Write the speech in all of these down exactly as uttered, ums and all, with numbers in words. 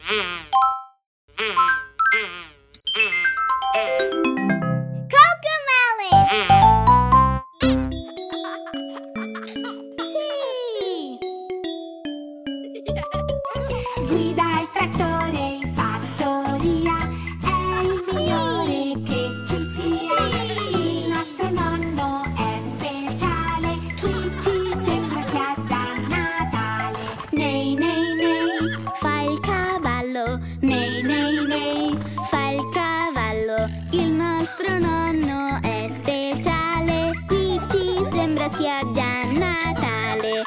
Guida il trattore in fattoria, è il migliore che ci sia. Il nostro nonno è speciale, qui ci sembra sia già Natale. Nei nei nei, fa il cavallo. Nei nei nei, fa il cavallo. Il nostro nonno è speciale, qui ci sembra sia già Natale.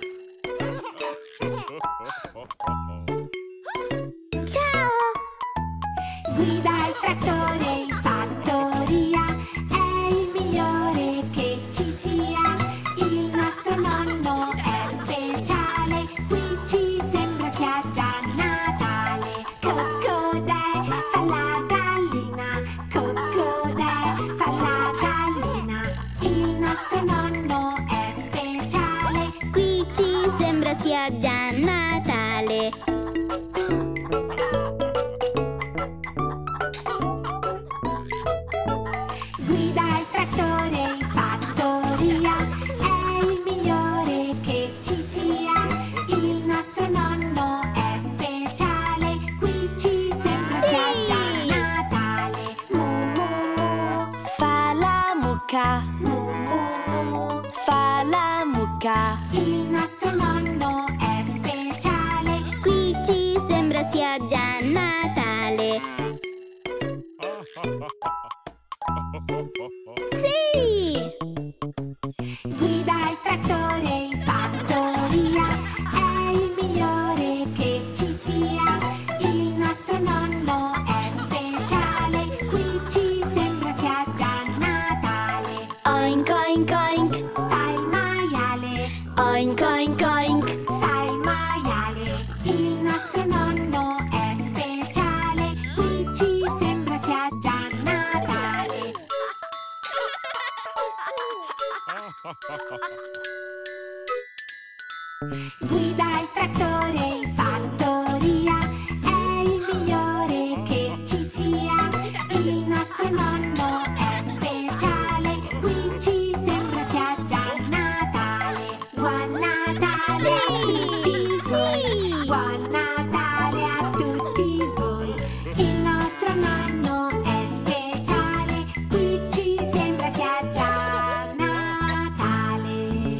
Ciao! Guida il trattore in fattoria, è il migliore che ci sia. Il nostro nonno è speciale, qui ci sembra sia già Natale. Cocodè, fa la gallina. Cocodè, fa la gallina. Il nostro nonno è speciale, qui ci sembra sia già Natale. Guida il trattore in fattoria, è il migliore che ci sia. Il nostro nonno è speciale, qui ci sembra sia già Natale. Mu mu mu, fa la mucca. Mu mu mu, fa la mucca. Il nostro nonno è speciale, qui ci sembra sia già Natale. Sì! Guida il trattore in fattoria, è il migliore che ci sia. Il nostro nonno è speciale, qui ci sembra sia già Natale. Oink oink oink, fa il maiale. Oink oink oink, fa il maiale. Il nostro nonno è speciale, qui ci sembra sia già Natale. Guida il trattore in fattoria, è il migliore che ci sia. Il nostro nonno è speciale, qui ci sembra sia già Natale. Buon Natale a tutti voi. Buon Natale a tutti voi. Il nostro nonno è speciale, qui ci sembra sia già Natale.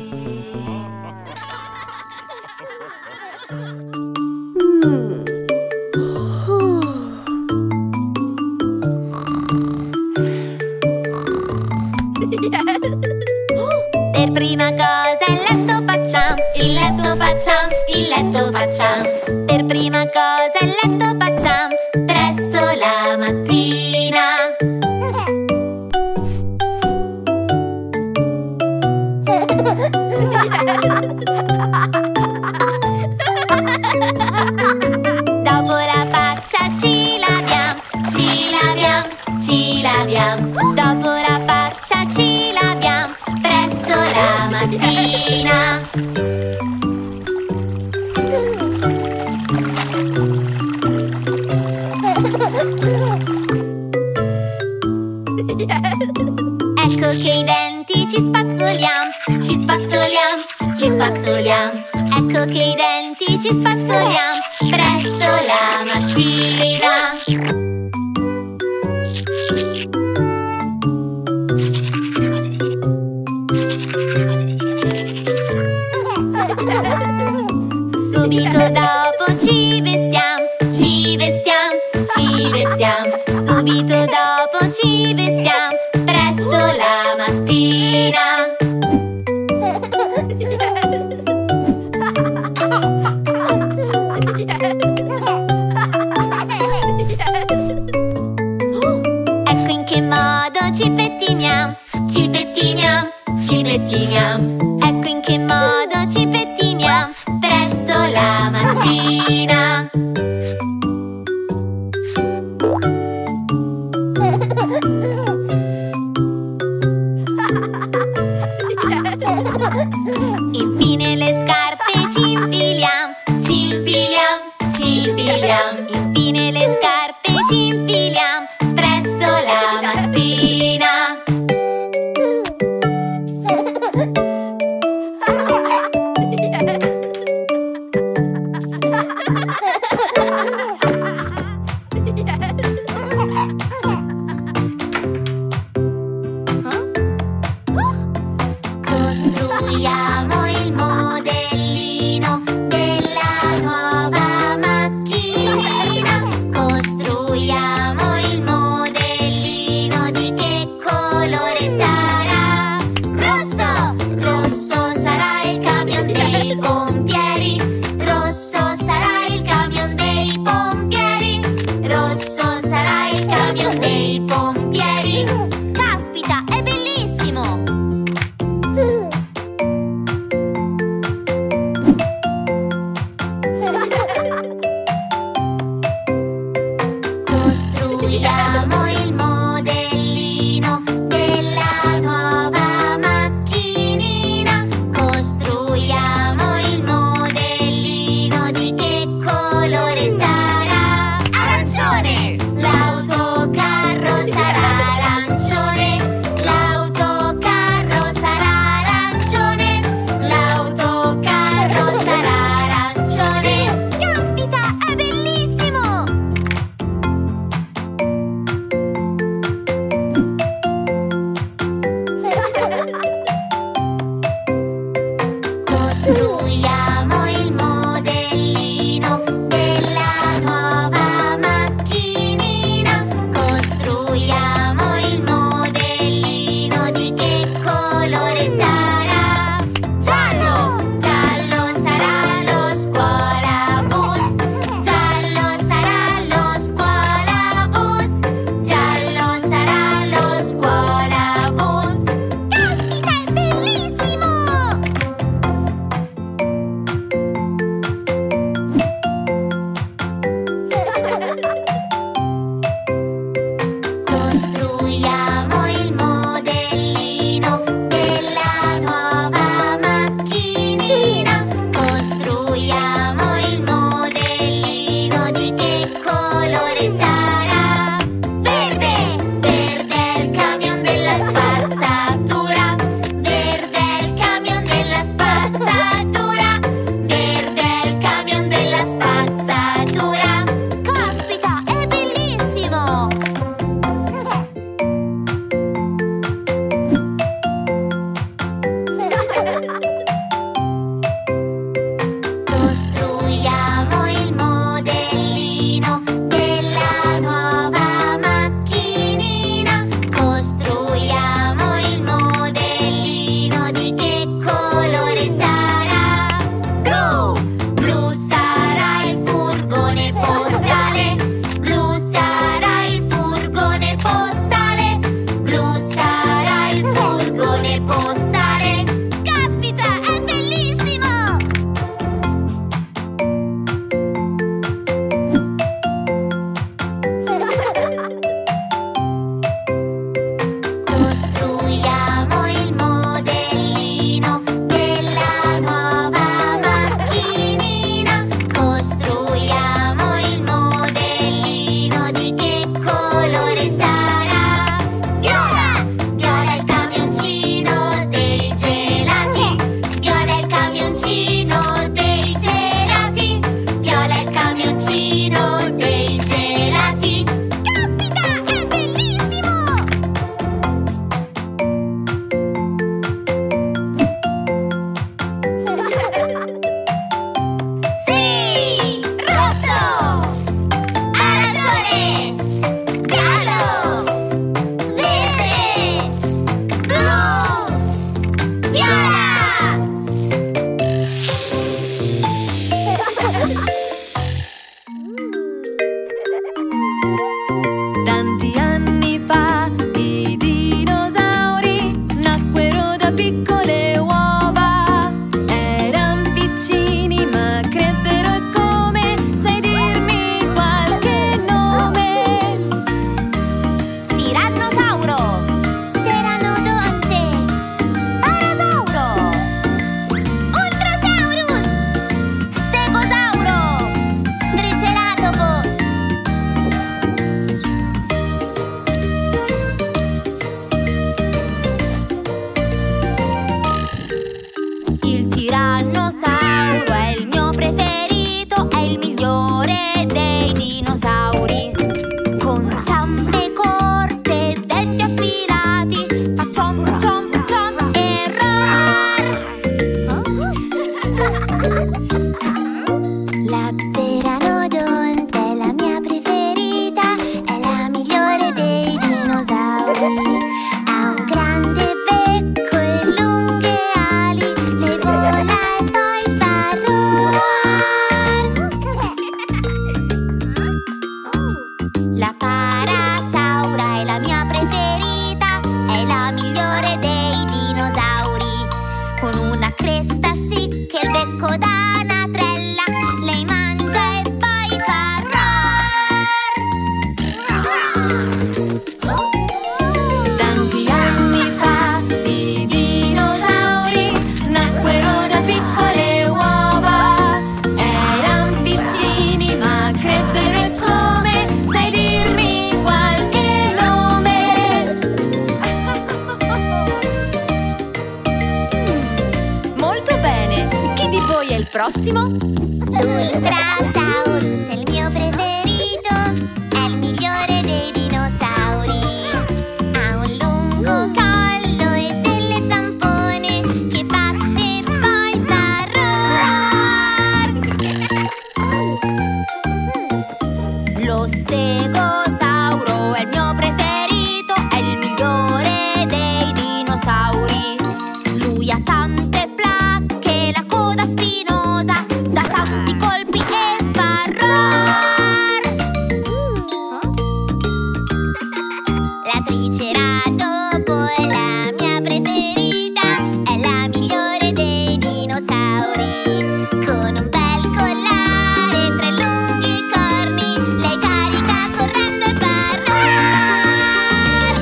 Mm. Per prima cosa il letto facciamo, il letto facciamo, il letto facciamo. Per prima cosa il letto facciamo, presto la mattina. Dopo la faccia ci laviamo, ci laviamo, ci laviamo. Dopo la faccia ci laviamo, presto la mattina. Ecco che i denti ci spazzoliamo, ci spazzoliamo, ci spazzoliamo. Ecco che i denti ci spazzoliamo, presto la mattina. Subito dopo ci vestiamo, ci vestiamo, ci vestiamo. Subito dopo ci vestiamo, presto la mattina. Ecco in che modo ci pettiniamo, ci pettiniamo, ci pettiniamo. Ecco in che modo ci pettiniamo, presto la mattina. Infine le scarpe ci infiliamo, ci infiliamo, ci infiliamo. Costruiamo il modellino della nuova macchinina. Costruiamo il modellino, di che colore sarà? Arancione! L'autocarro sarà arancione. L'autocarro sarà arancione. L'autocarro sarà arancione. Caspita, è bellissimo! prossimo? L'Ultrasaurus è il mio preferito, è il migliore dei dinosauri. Ha un lungo collo e delle zampone che batte e poi fa roar. Lo stegosauro è il mio preferito, è il migliore dei dinosauri. Lui ha tante placche, la coda spinosa, dà tanti colpi e fa roar. La Triceratopo è la mia preferita, è la migliore dei dinosauri. Con un bel collare e tre lunghi corni, lei carica correndo e fa roar.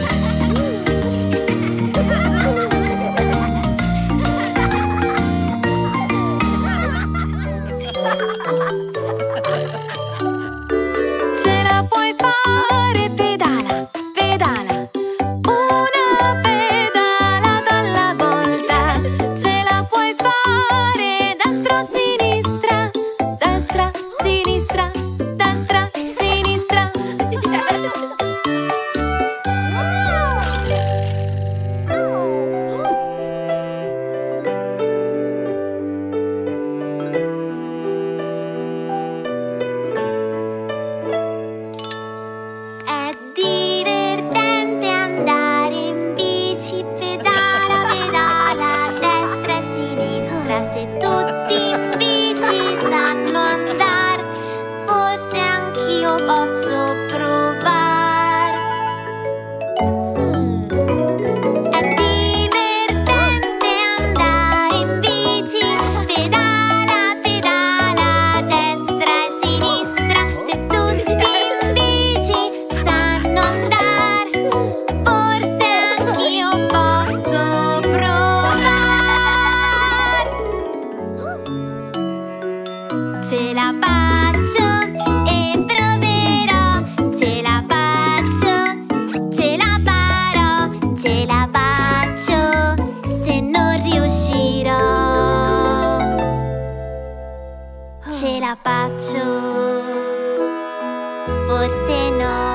Ce la puoi fare, pedala, pedala, una pedalata alla volta. Ce la puoi fare, destra, sinistra, destra, sinistra, destra, sinistra. È divertente andare in bici, pedala, pedala, a destra e sinistra. Se tutti in bici sanno andare, forse anch'io posso provare. È divertente andare in bici, pedala, pedala, a destra e sinistra. Se tutti in bici sanno andare, forse anch'io posso provare. Ce la faccio e proverò, ce la faccio, ce la farò, ce la faccio, se non riuscirò. Ce la faccio, forse no.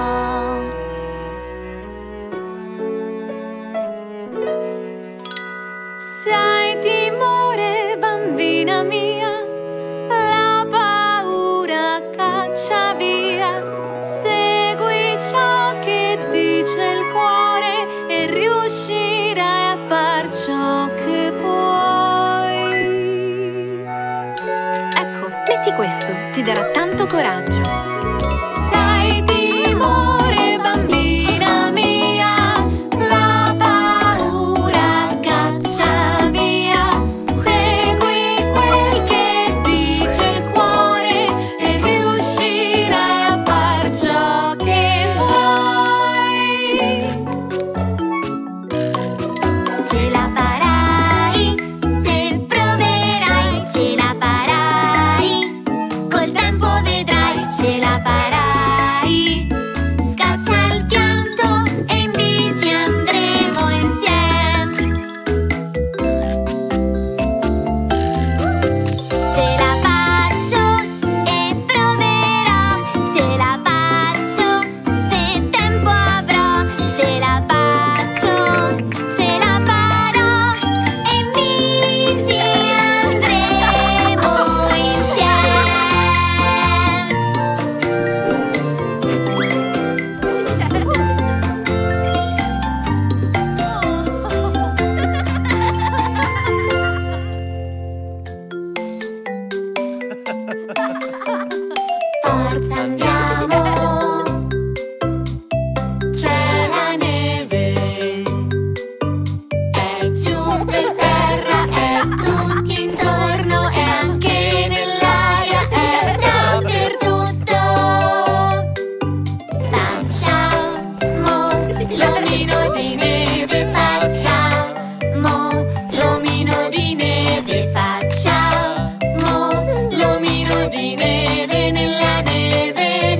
Se hai timore, bambina mia, la paura caccia via. Segui ciò che dice il cuore e riuscirai a far ciò che puoi. Ecco, metti questo, ti darà tanto coraggio. Se hai timore, bambina mia, la paura caccia via. Segui quel che dice il cuore e riuscirai a far ciò che vuoi. Ce la farai, se proverai, ce la farai, col tempo vedrai, ce la farai. Scaccia il pianto e in bici andremo insieme. Ce la faccio e proverò, ce la faccio, se tempo avrò, ce la faccio, ce la farò e in bici andremo insieme. Forza andiamo, c'è la neve, è giù per terra, è tutti intorno e anche nell'aria, è dappertutto. Facciamo l'omino di neve, facciamo l'omino di neve, facciamo l'omino di neve nella neve.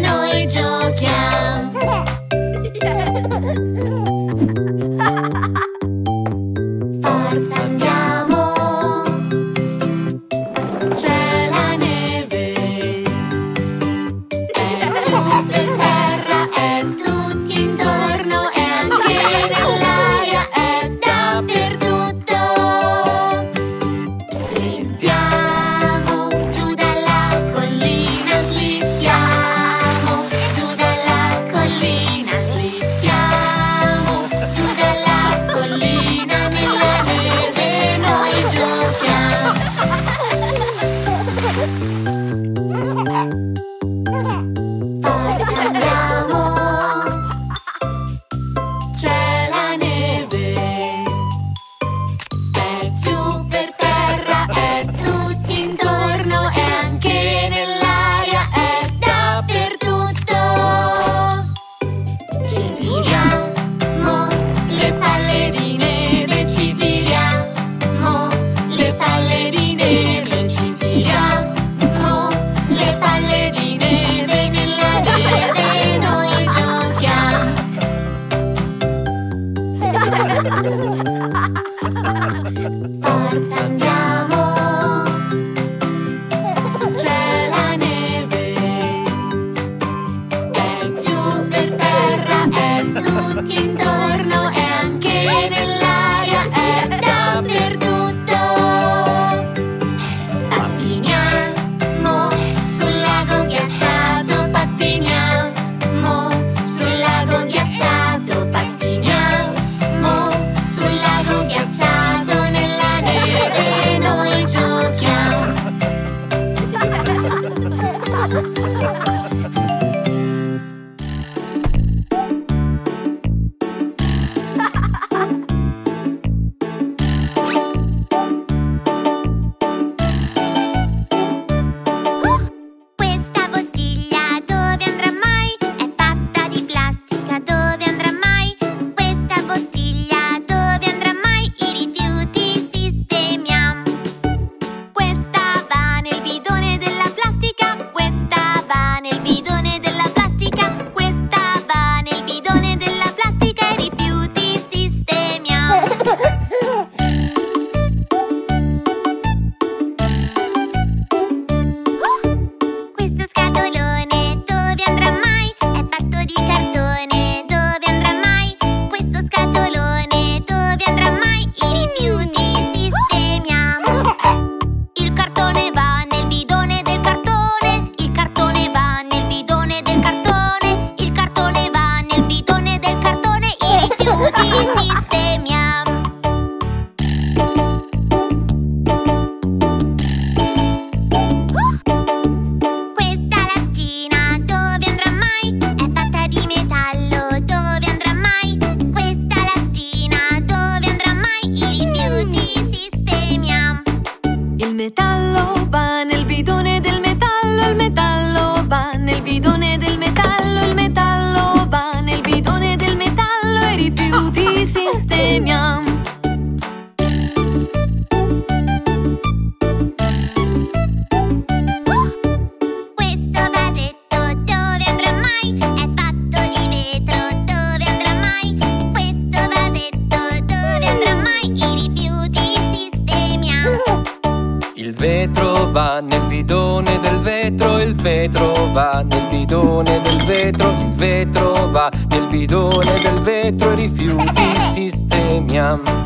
vetro va nel bidone del vetro, il vetro va nel bidone del vetro, i rifiuti sistemiamo.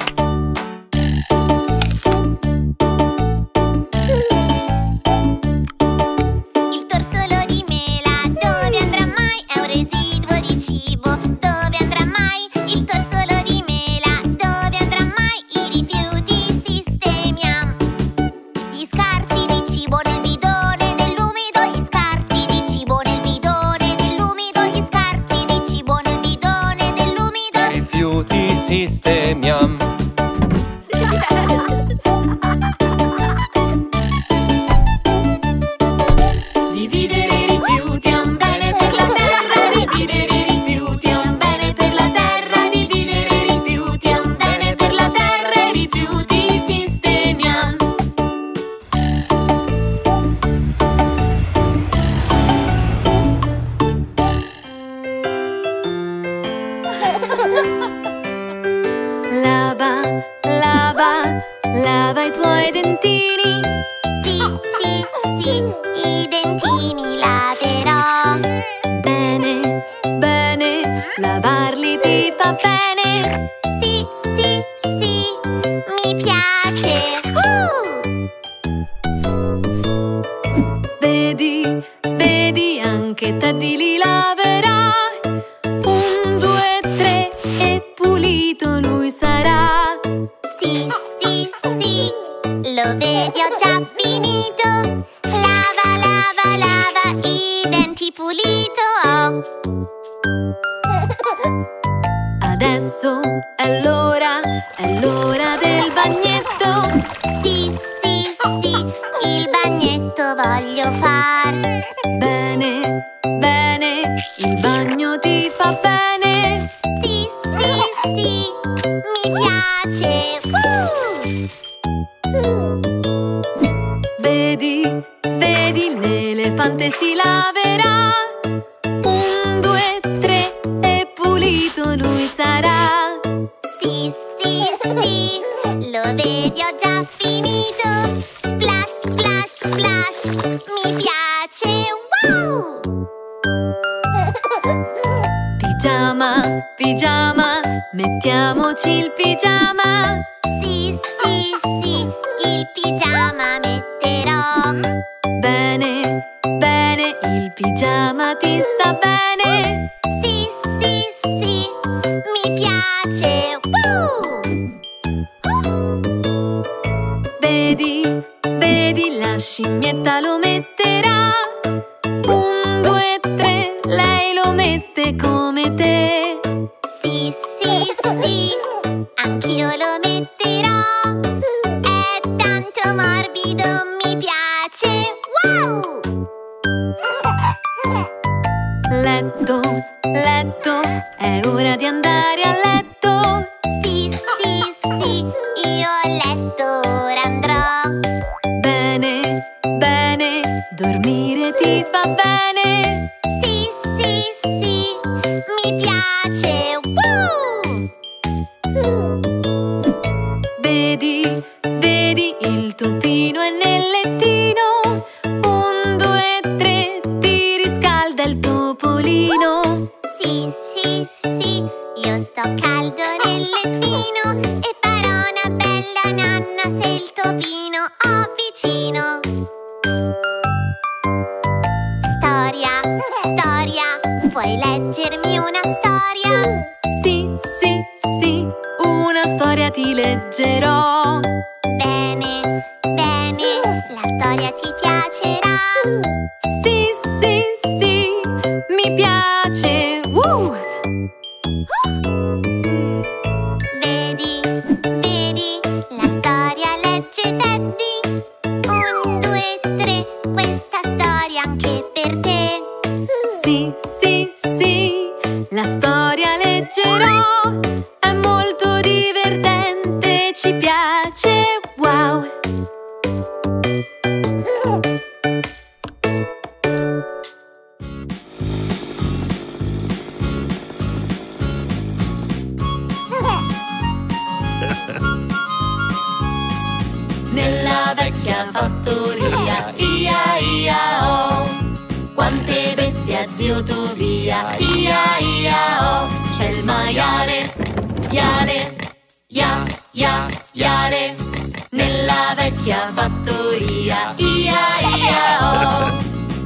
Il torsolo di mela dove andrà mai? È un residuo di cibo. Dove andrà mai? Il torsolo di mela dove andrà mai? I rifiuti sistemiamo. Gli scarti di cibo nel bidone dell'umido, gli scarti di cibo nel bidone dell'umido, gli scarti di cibo nel bidone dell'umido. I rifiuti sistemiamo. Dividere i rifiuti è un bene per la terra, dividere i rifiuti è un bene per la terra, dividere i rifiuti è un bene per la terra, i rifiuti sistemiamo. Lava, lava, lava i tuoi dentini. Sì, sì, sì, i dentini laverò. Bene, bene, lavarli ti fa bene. Sì, sì, sì, mi piace. Uh! Vedi, vedi, anche Teddy li laverà. Un, due, tre e pulito lui sarà. Sì, sì, sì, lo vedi, ho già finito. Lava, lava, lava, i denti pulito ho. Adesso è l'ora, è l'ora del bagnetto. Sì, sì, sì, il bagnetto voglio far. Bene, bene, il bagno ti fa bene. Sì, sì, sì, mi piace. Uh! Vedi, vedi, l'elefante si laverà. Un, due, tre e pulito lui sarà. Sì, sì, sì, lo vedi, ho già finito. Splash, splash, splash, mi piace. Wow! Pigiama, pigiama, mettiamoci il pigiama. Sì, sì, sì, il pigiama metterò. Bene, bene, il pigiama ti sta bene. Sì, sì, sì, mi piace. Uh! Vedi, vedi, la scimmietta lo metterà. Un, due, tre, lei lo mette come te. Sì, sì, sì, anch'io lo metterò. È tanto morbido, mi piace. Wow! Letto, letto, è ora di andare a letto. Sì, sì, sì, io a letto ora andrò. Bene, bene, dormire ti fa bene. Sì, sì, sì, mi piace. Woo! Vedi, vedi, il topino è nel lettino. Un, due, tre, ti riscalda il topolino. Sì, sì, sì, io sto caldo nel lettino e farò una bella nanna se il topino ho vicino. Storia, storia, puoi leggermi una storia? Sì, sì, sì, una storia ti leggerò. Bene, bene, la storia ti piacerà. Sì, sì, sì, mi piace. Woo! Vedi, vedi, la storia legge Teddy. Un, due, tre, questa storia anche per te. Sì, sì, sì, la storia leggerò. È molto divertente, ci piace. Wow! Nella vecchia fattoria, ia ia oh, zio Tobia. Ia ia oh, c'è il maiale, iale, ia ia iale, nella vecchia fattoria. Ia ia oh,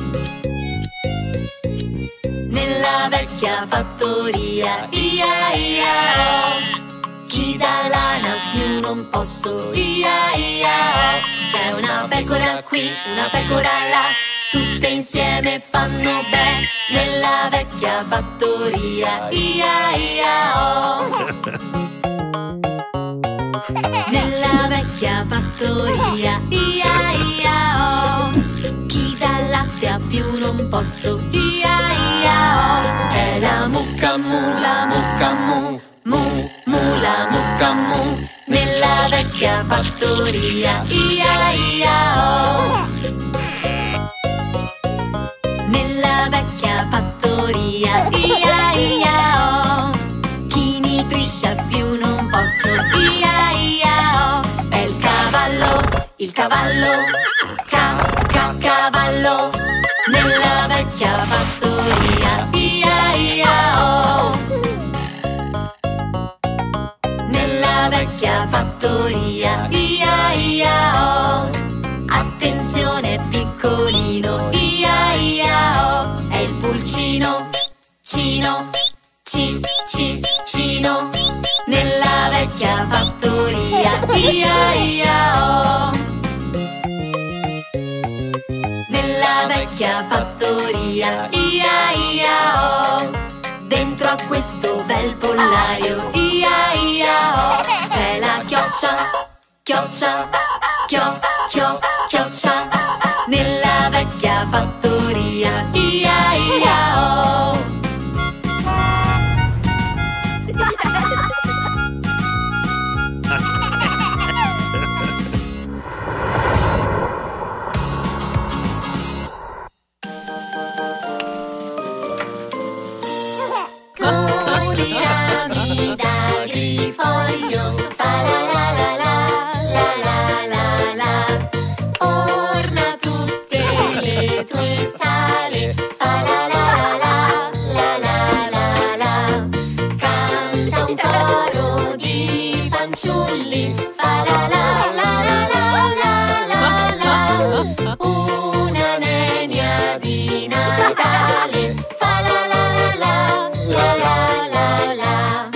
nella vecchia fattoria. Ia ia oh, chi dà lana più non posso. Ia ia oh, c'è una pecora qui, una pecora là, tutte insieme fanno bene nella vecchia fattoria. Ia ia oh, nella vecchia fattoria. Ia ia oh, chi dà latte a più non posso. Ia ia oh, è la mucca mu, la mucca mu, mu mu la mucca mu, nella vecchia fattoria. Ia ia oh, nella vecchia fattoria. Ia ia oh, chi nitrisce più non posso. Ia ia oh, è il cavallo, il cavallo, ca ca cavallo, nella vecchia fattoria. Ia ia oh, nella vecchia fattoria. Ia ia oh, attenzione piccolino. Ia ia oh, è il pulcino, cino, ci ci cino, nella vecchia fattoria. Ia ia oh, nella vecchia fattoria. Ia ia oh, dentro a questo bel pollaio. Ia ia oh, c'è la chioccia, chioccia, chio, chio, chioccia, nella vecchia fattoria. Ia ia oh, con i rami d'agrifoglio, fa la la la la, la la la la, orna tutte le tue sale, fa la la la la, la la la la, canta un coro di fanciulli, fa la la la la la la la, una nenia di Natale, fa la la la la la la la.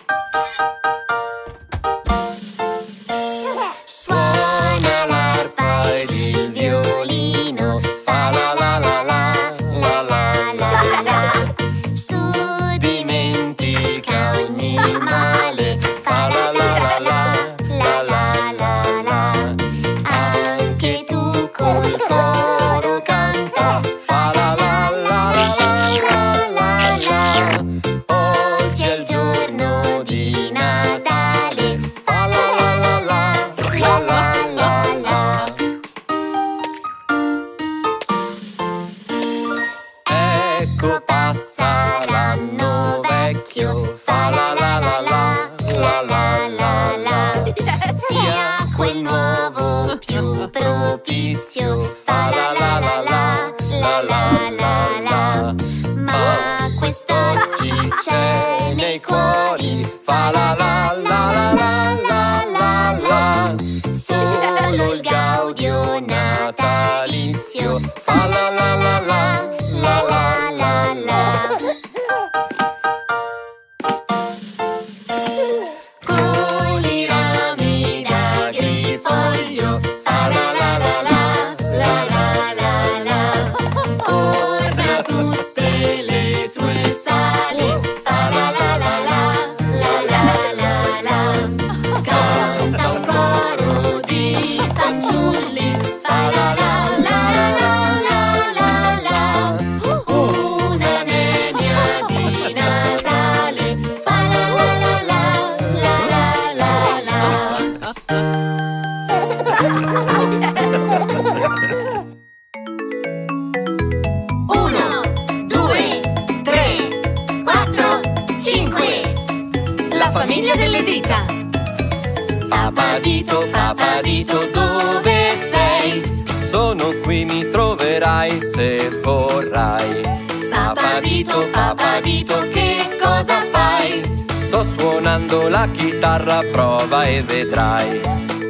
Suona l'arpa ed il violino, fa la la la la la la la la, su dimentica ogni male, fa la la la la la la la la, anche tu col coro canta, fa la la la la la la la, oggi è il giorno di Natale, fa la la la la la la la la. Ecco passa l'anno vecchio, fa la la la la la la la la, sia quel nuovo più propizio, fa la la la la la la la la, ma quest'oggi c'è nei cuori, fa la la la la la la la la, solo il gaudio natalizio, fa la la la la la la la la. Con i rami d'agrifoglio, fa la la la la la la la la, orna tutte le tue sale, fa la la la la la la la la, canta un coro di fanciulli, fa la la la la la la la, una nenia di Natale, fa la la la la la la la la. Uno, due, tre, quattro, cinque. La famiglia delle dita. Papadito, papadito, dove sei? Sono qui, mi troverai se vorrai. Papadito, Mamma dito, papà dito, che cosa fai? Sto suonando la chitarra, prova e vedrai.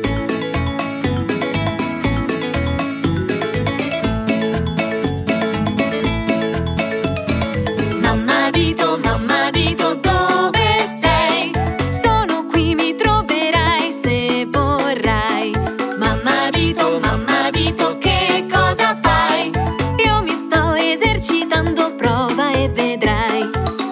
Mamma dito, mamma dito, dove sei? Sono qui, mi troverai se vorrai. Mamma dito, mamma dito, che cosa fai? Io mi sto esercitando, prova e vedrai.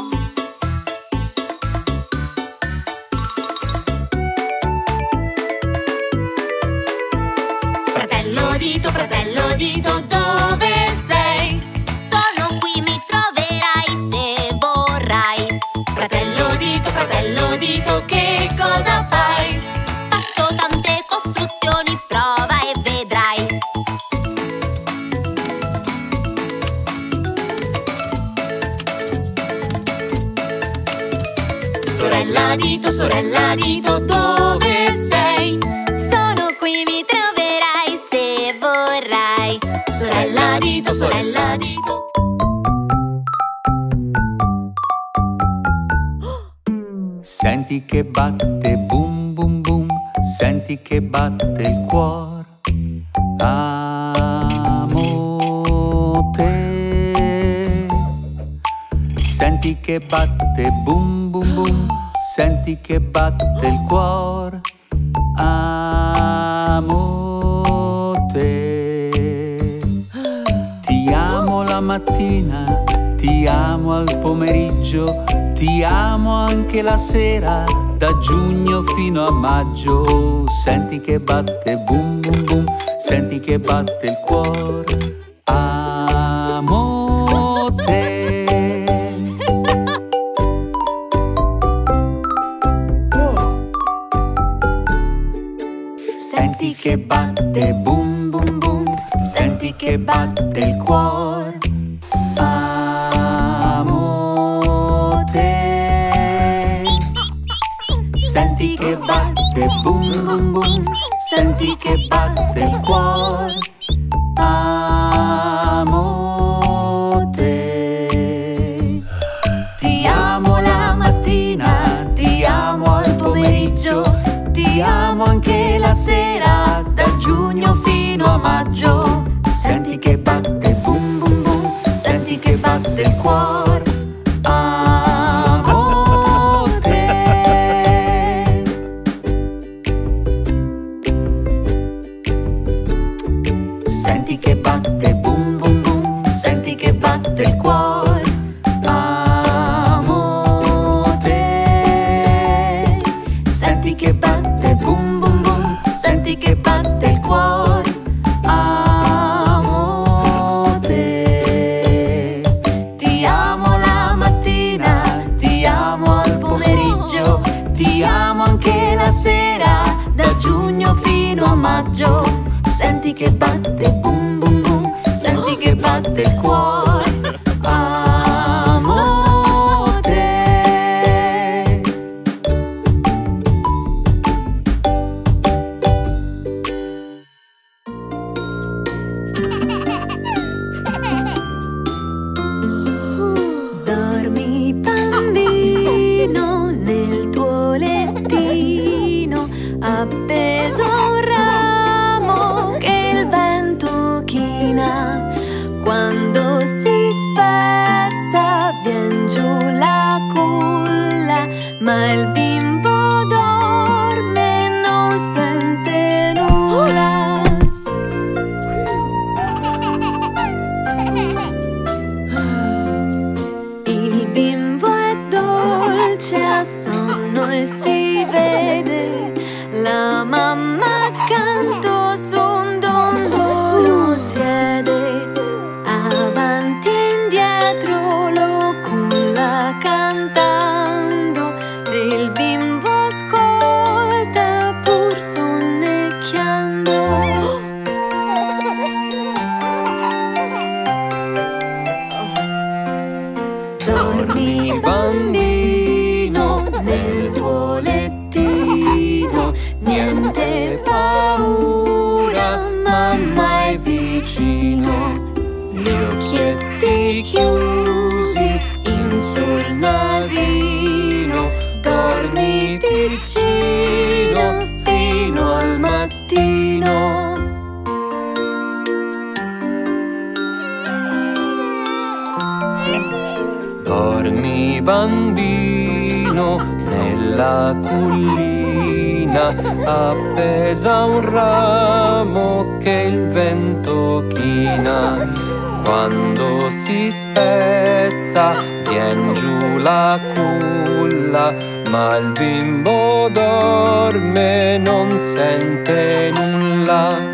Fratello dito, fratello dito, dove sei? Sono qui, mi troverai se vorrai. Fratello dito, fratello dito, che cosa fai? Faccio tante costruzioni, prova e vedrai. Sorella dito, sorella dito, dove sei? Sono qui, mi troverai se vorrai. Sorella dito, sorella dito. Senti che batte boom boom boom, senti che batte il cuore. Amo te. Senti che batte boom boom boom, senti che batte il cuore. Amo te. Ti amo la mattina, ti amo al pomeriggio, ti amo anche la sera, da giugno fino a maggio. Senti che batte boom boom boom, senti che batte il cuore. Amo te. Senti che batte boom boom boom, senti che batte il cuore. Amo te. Senti che batte boom boom boom, senti che batte il cuore. Amo te. Ti amo la mattina, ti amo al pomeriggio, ti amo anche la sera, da giugno fino a maggio. Senti che batte boom boom boom, senti che batte il cuore. Amo te. Senti che batte boom boom boom, senti che batte il cuore. Amo te. Senti che batte boom boom boom, senti che batte il cuore. Amo te. Ti amo la mattina, ti amo al pomeriggio, ti amo anche la sera, da giugno fino a maggio. Senti che batte boom boom boom, senti che batte il cuore. Amo te. Dormi bambino nel tuo lettino, appeso a un ramo che il vento china. Quando si spezza vien giù la culla, ma il bimbo dorme e non sente nulla. Il bimbo è dolce a sonno e si vede la mamma accanto su un dondolo siede. Avanti e indietro lo culla cantando, del bimbo ascolta pur sonnecchiando. Dormi bambino nel tuo lettino, niente paura, mamma è vicino. Gli occhietti chiusi vicino fino al mattino. Dormi bambino nella cullina, appesa a un ramo che il vento china. Quando si spezza vien giù la culla, ma il bimbo dorme, non sente nulla.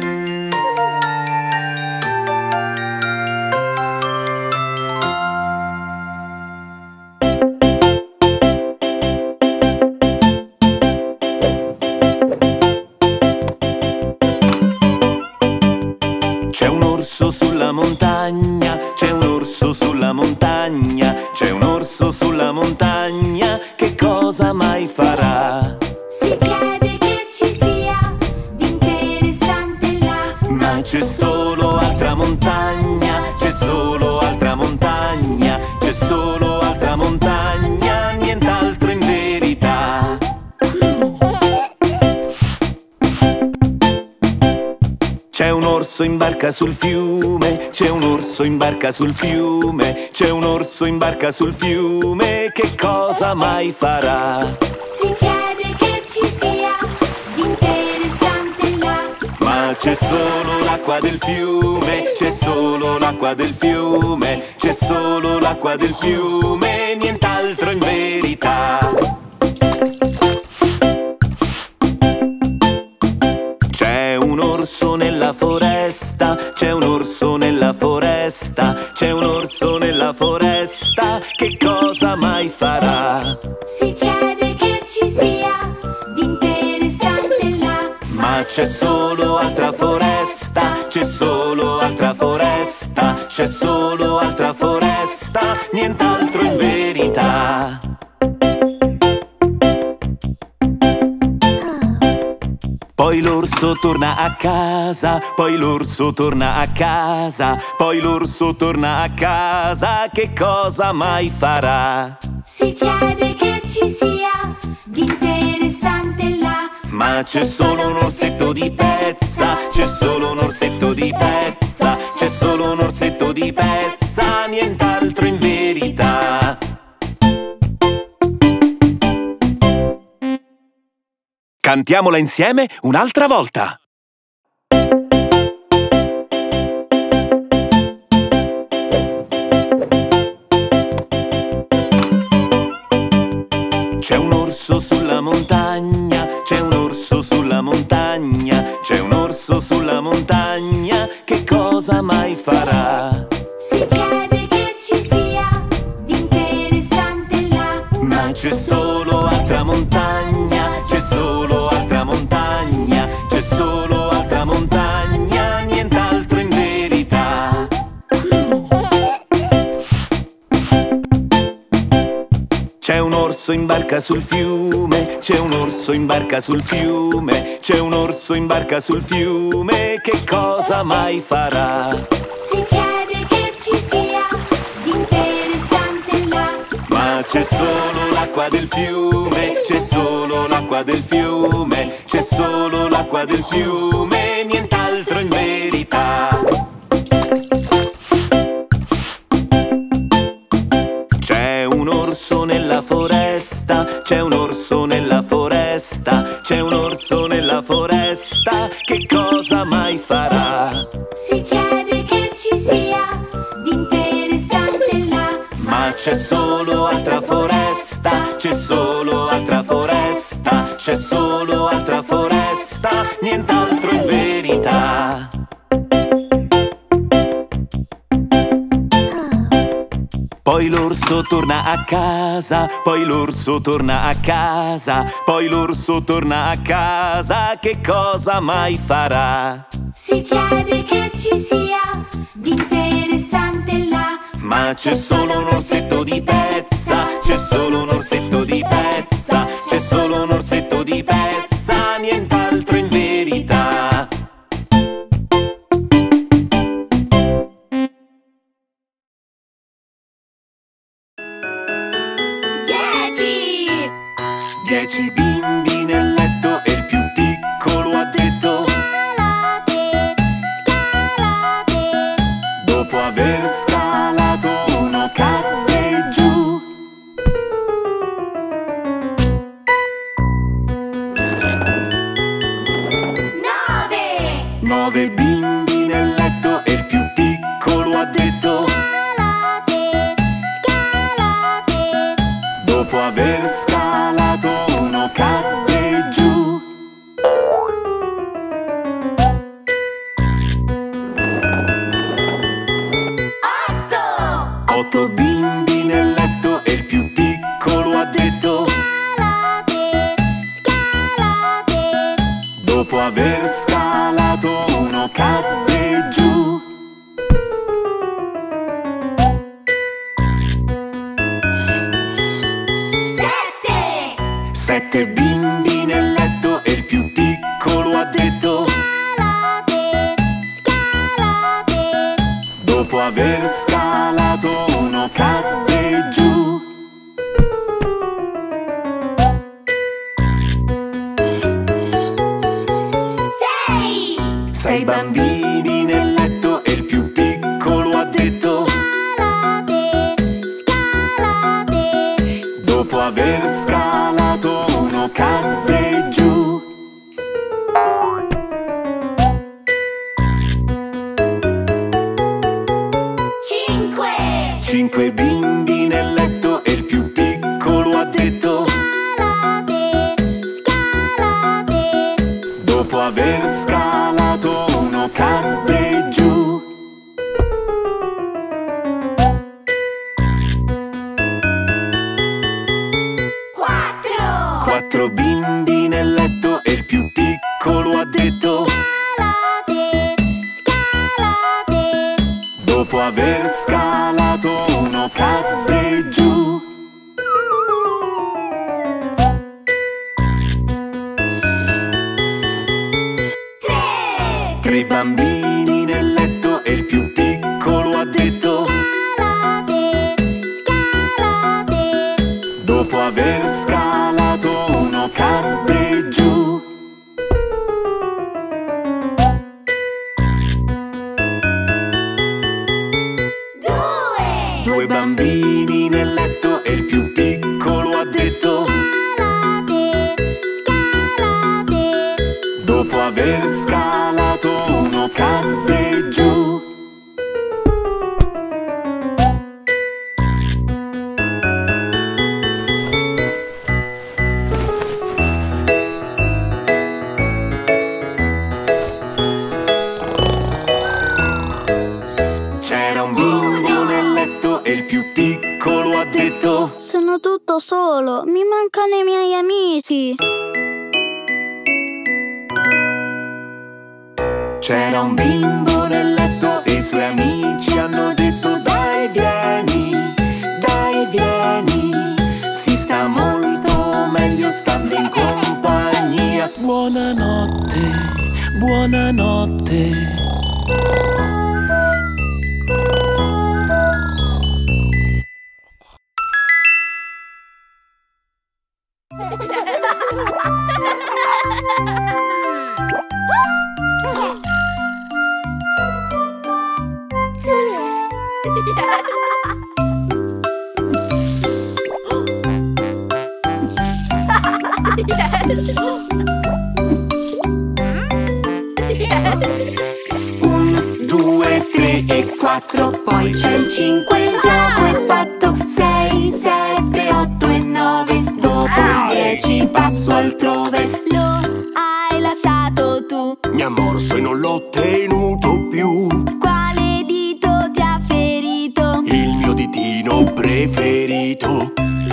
C'è un orso sulla montagna, c'è un orso sulla montagna, c'è un orso sulla montagna, che cosa mai farà? Si chiede che ci sia di interessante là. Ma c'è solo altra montagna, c'è solo altra montagna, c'è solo altra montagna, nient'altro in verità. C'è un orso in barca sul fiume, c'è un orso in barca sul fiume, c'è un orso in barca sul fiume, che cosa mai farà? Si chiede che ci sia di interessante là. Ma c'è solo l'acqua del fiume, c'è solo l'acqua del fiume, c'è solo l'acqua del fiume, nient'altro in verità. C'è un orso nella foresta, c'è un orso nella foresta, c'è un orso nella foresta, che cosa mai farà? Si chiede che ci sia di interessante là. Ma c'è solo altra foresta, c'è solo altra foresta, c'è solo altra foresta, nient'altro in verità. Poi l'orso torna a casa, poi l'orso torna a casa, poi l'orso torna a casa, che cosa mai farà? Si chiede che ci sia di interessante là. Ma c'è solo un orsetto di pezza, c'è solo un orsetto di pezza, c'è solo un orsetto di pezza, nient'altro in verità. Cantiamola insieme un'altra volta. C'è un orso sulla montagna, c'è un orso sulla montagna, c'è un orso sulla montagna, che cosa mai farà? Si chiede che ci sia di interessante là. Ma c'è solo altra montagna, c'è solo altra montagna, c'è solo altra montagna, nient'altro in verità. C'è un orso in barca sul fiume, c'è un orso in barca sul fiume, c'è un orso in barca sul fiume, che cosa mai farà? Si chiede che ci sia di interessante là. Ma c'è solo l'acqua del fiume, c'è solo l'acqua del fiume, c'è solo l'acqua del fiume, nient'altro in verità. C'è un orso nella foresta, c'è un orso nella foresta, c'è un orso nella foresta, che cosa mai farà? Si chiede che ci sia di interessante là. Ma c'è solo altra foresta, c'è solo altra foresta, c'è solo altra foresta, nient'altro in verità. Poi l'orso torna a casa, poi l'orso torna a casa, poi l'orso torna a casa, che cosa mai farà? Si chiede che ci sia di interessante là. Ma c'è solo un orsetto di pezza, c'è solo un orsetto di pezza, c'è solo un orsetto di pezza, nient'altro in verità. Dieci! Dieci bimbi Dopo aver scalato uno cadde giù. Otto! Otto bimbi nel letto e il più piccolo ha detto: Scalate, scalate. dopo aver scalato uno cadde giù. Sette! Sette bimbi nel letto e il più piccolo ha detto: Scalate, scalate. dopo aver scalato uno cadde giù. Sei! Sei bambini nel letto e il più piccolo ha detto: Scalate, scalate. dopo aver scalato uno cadde giù. Cinque! Cinque bimbi nel letto e il più piccolo ha detto: Scalate, scalate. dopo aver scalato uno cadde giù. Quattro! Quattro bimbi nel letto e il più piccolo ha detto: Scalate, scalate. dopo aver scalato uno cadde giù. Tre! Tre bambini nel letto e il più piccolo ha detto: Scalate, scalate. dopo aver scalato uno cadde giù. Due! Due bambini nel letto e il più piccolo ha detto: Scalate, scalate. dopo aver scalato uno cadde giù. C'era un bimbo nel letto e il più piccolo ha detto: Sono tutto solo, mi mancano i miei amici. C'era un bimbo nel letto e i suoi amici hanno detto: dai vieni, dai vieni, si sta molto meglio stando in compagnia. Buonanotte, buonanotte. Un, due, tre e quattro, poi c'è il cinque, il gioco è fatto. Sei, sette, otto e nove, dopo il dieci passo altrove. Lo hai lasciato tu. Mi ha morso e non l'ho tenuto più. Quale dito ti ha ferito? Il mio ditino preferito.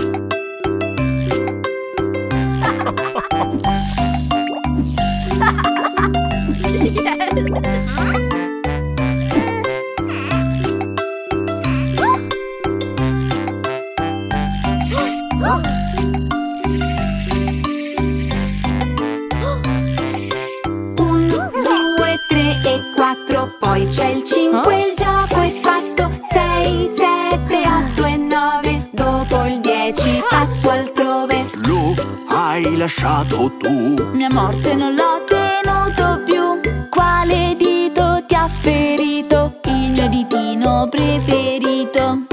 Un, due, tre e quattro, poi c'è il cinque, il gioco è fatto. Sei, sette, otto e nove, dopo il dieci passo altrove. Lo hai lasciato tu. Mi ha morso e non l'ho tenuto più. Quale dito ti ha ferito? Il mio ditino preferito.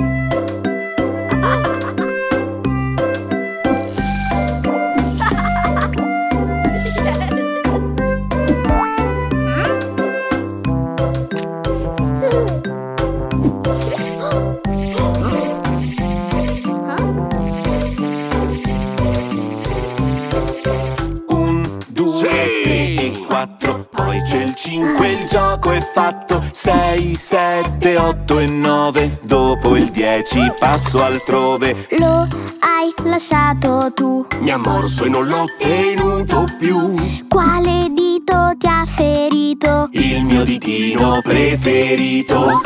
c'è il cinque, il gioco è fatto. Sei, sette, otto e nove, dopo il dieci passo altrove. Lo hai lasciato tu. Mi ha morso e non l'ho tenuto più. Quale dito ti ha ferito? Il mio ditino preferito.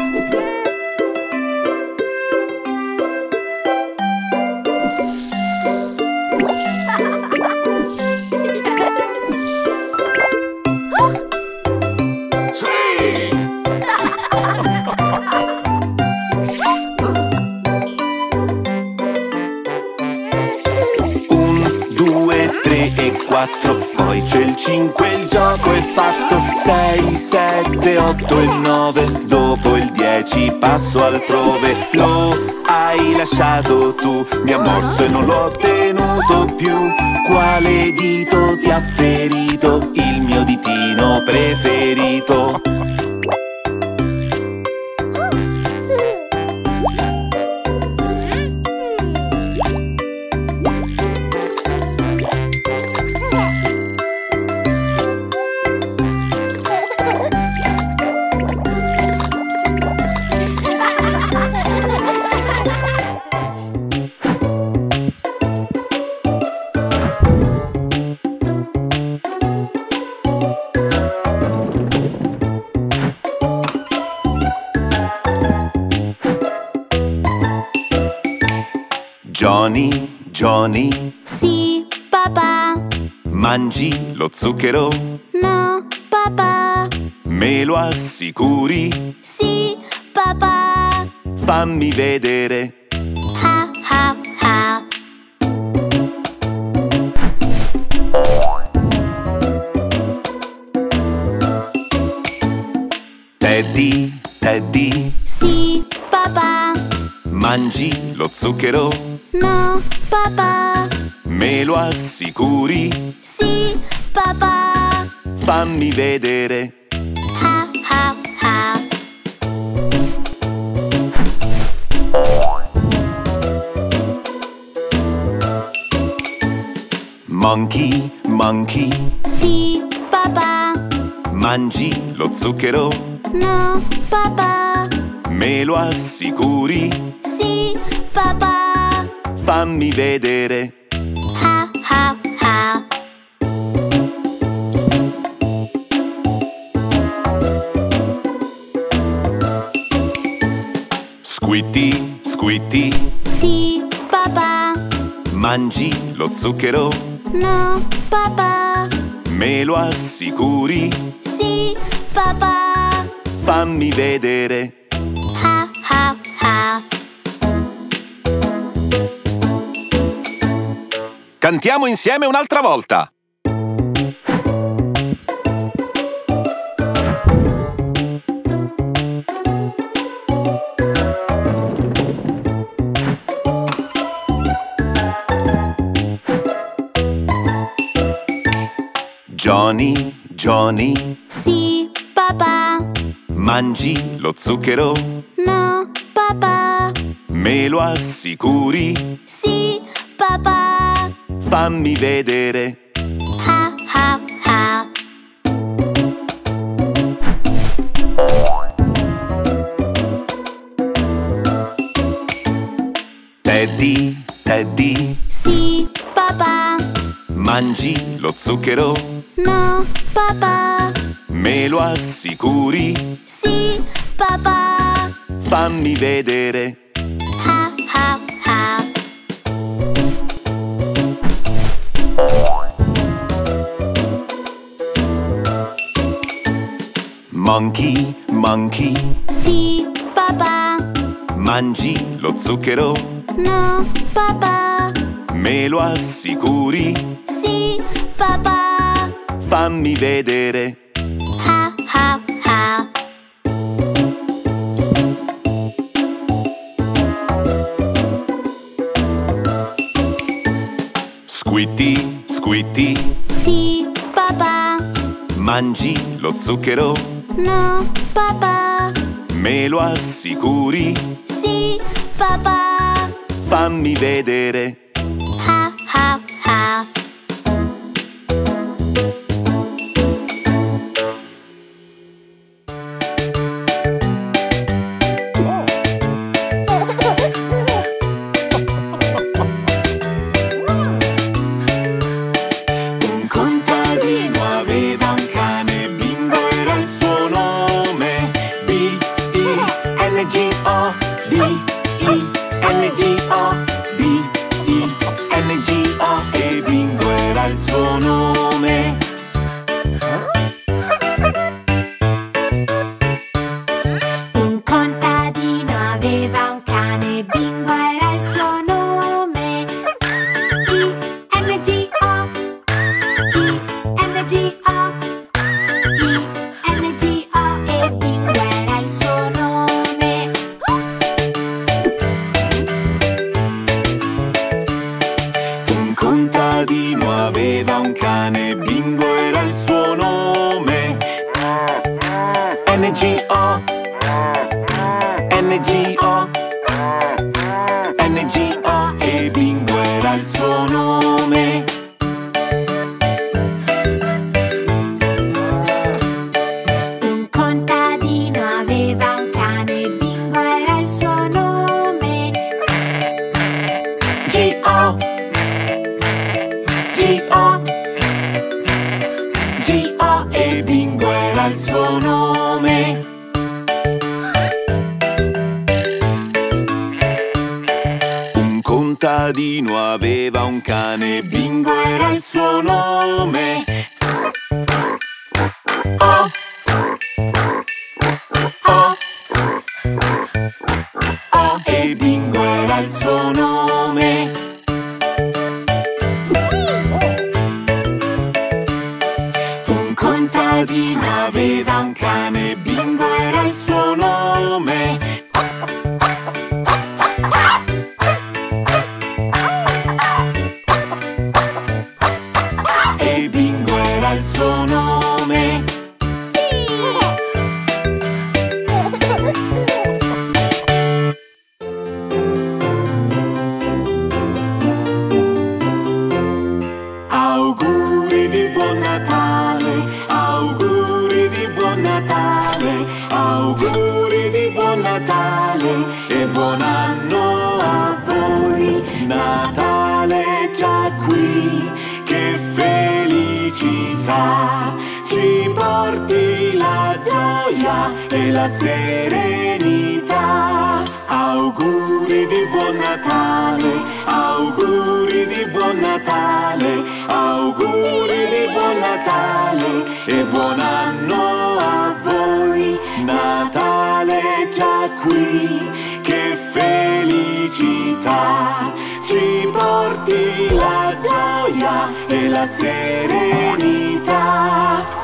Poi c'è il cinque, il gioco è fatto. Sei, sette, otto e nove, dopo il dieci passo altrove. Lo hai lasciato tu. Mi ha morso e non l'ho tenuto più. Quale dito ti ha ferito? Il mio ditino preferito. Johnny, Johnny. Sì, papà. Mangi lo zucchero? No, papà. Me lo assicuri? Sì, papà. Fammi vedere. Ha, ha, ha. Teddy, Teddy. Sì, papà. Mangi lo zucchero? No, papà. Me lo assicuri? Sì, papà. Fammi vedere. Ha, ha, ha. Monkey, monkey. Sì, papà. Mangi lo zucchero? No, papà. Me lo assicuri? Sì, papà. Fammi vedere. Ha, ha, ha. Squitty, Squitty. Sì, papà. Mangi lo zucchero? No, papà. Me lo assicuri? Sì, papà. Fammi vedere. Ha, ha, ha. Cantiamo insieme un'altra volta. Johnny, Johnny. Sì, papà. Mangi lo zucchero? No, papà. Me lo assicuri? Sì, papà. Fammi vedere. Ha, ha, ha. Teddy, Teddy. Sì, papà. Mangi lo zucchero? No, papà. Me lo assicuri? Sì, papà. Fammi vedere. Ha, ha, ha. Monkey, monkey. Sì, papà. Mangi lo zucchero? No, papà. Me lo assicuri? Sì, papà. Fammi vedere. Ha, ha, ha. Squitty, Squitty. Sì, papà. Mangi lo zucchero? No, papà. Me lo assicuri? Sì, papà. Fammi vedere. Ha, ha, ha. un cane, Bingo era il suo nome. N G O N G O N G O e Bingo era il suo nome. Un contadino aveva un cane, Bingo era il suo nome. G O G O G O e Bingo era il suo nome. Un contadino aveva un cane, Bingo era il suo nome. O O O e Bingo era il suo nome. Un contadino aveva un cane, Bingo era il suo nome. E Bingo era il suo nome. Auguri di buon Natale, auguri di buon Natale, auguri di buon Natale e buon anno a voi. Natale è già qui, che felicità, ci porti la gioia e la serenità. Auguri di buon Natale, auguri di buon Natale, auguri di buon Natale e buon anno a voi. Natale è già qui, che felicità, ci porti la gioia e la serenità.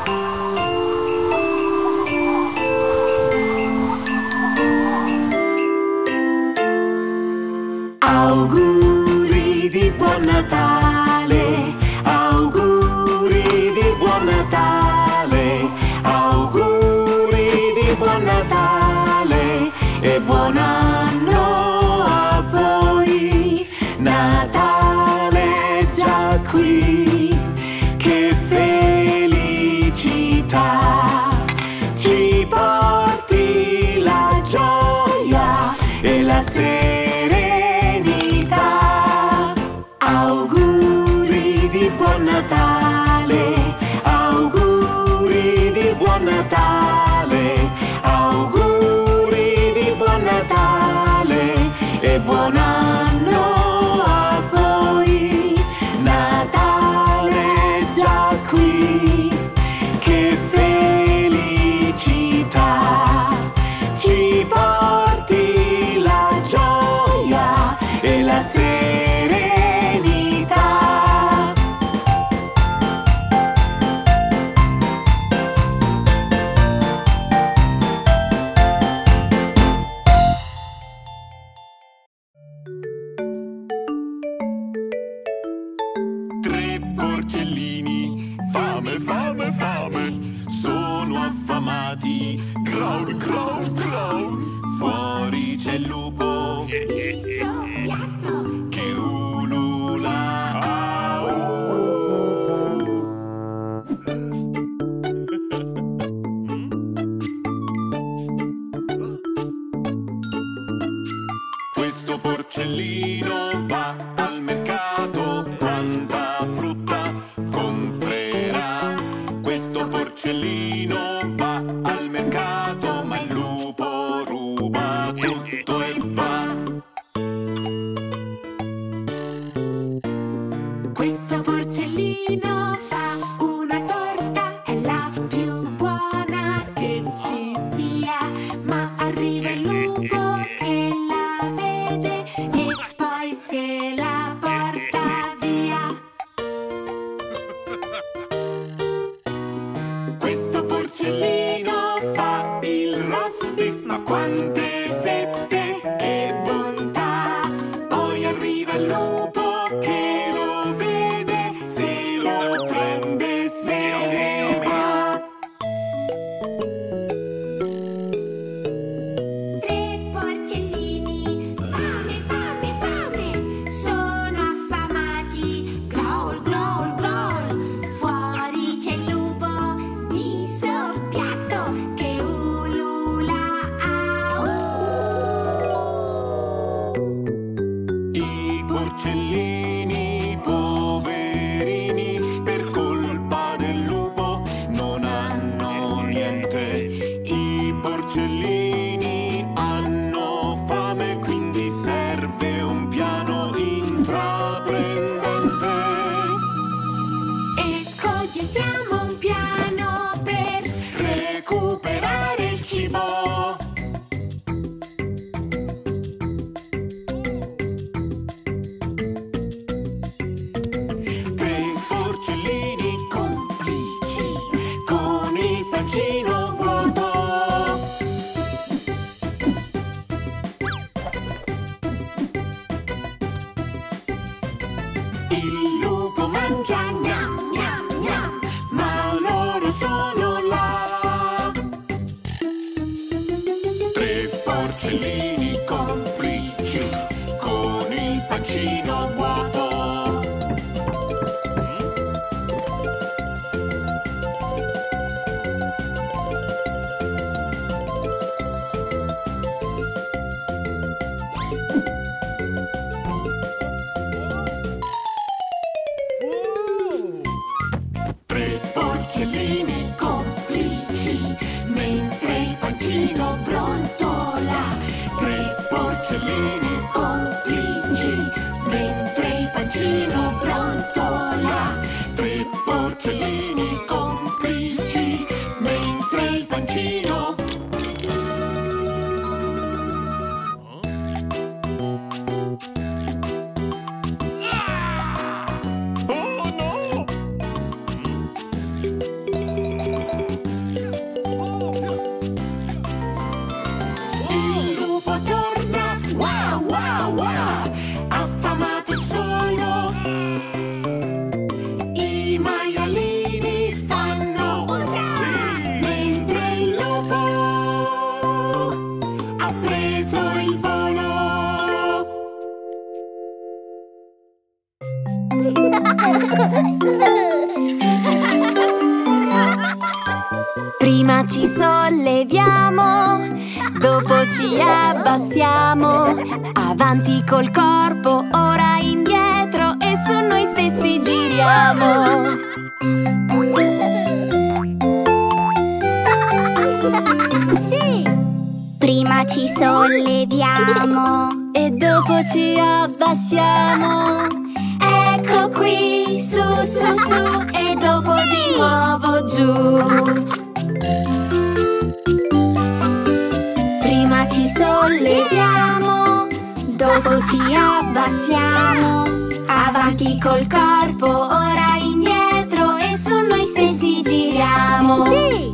Auguri di buon Natale, auguri di buon Natale, auguri di buon Natale e buon anno a voi. Natale è già qui, che felicità, ci porti la gioia e la serenità. Auguri di buon Natale, auguri di buon Natale, auguri di buon Natale e buon anno a voi. Natale è già qui, che felicità, ci porti la gioia e la serenità. Tre porcellini, fame, fame, fame, sono affamati, growl, growl, growl. Fuori c'è il lupo che ulula. Au. Questo porcellino va al mercato, quanta frutta comprerà. Questo porcellino va al mercato, ma il lupo ruba tutto e va. Questo porcellino fa una torta, è la più buona che ci sia, ma arriva il lupo che la vede e poi se la porta via. Questo porcellino fa il roast beef, ma quante fette, che bontà. Poi arriva il lupo che lo vede, se lo prende porcellini poverini, per colpa del lupo non hanno niente. I porcellini hanno fame, quindi serve un piano intraprendente. Escogitiamo un piano per recuperare il cibo. Tre porcellini complici con il pancino vuoto. Il lupo mangia gnam gnam gnam, ma loro sono là. Tre porcellini complici con il pancino vuoto. Tre porcellini complici mentre il pancino brontola. Tre porcellini complici mentre il pancino brontola. Tre porcellini complici mentre il pancino. Oh no! Il lupo torna, wow wow wow, affamato e solo. I maialini fanno sì, mentre il lupo ha preso il volo. Prima ci solleviamo, dopo ci abbassiamo, avanti col corpo, ora indietro e su noi stessi giriamo. Sì! Prima ci solleviamo E dopo ci abbassiamo. Ecco qui, su su su, e dopo di nuovo giù. Prima ci solleviamo, dopo ci abbassiamo, avanti col corpo, ora indietro e su noi stessi giriamo. Sì!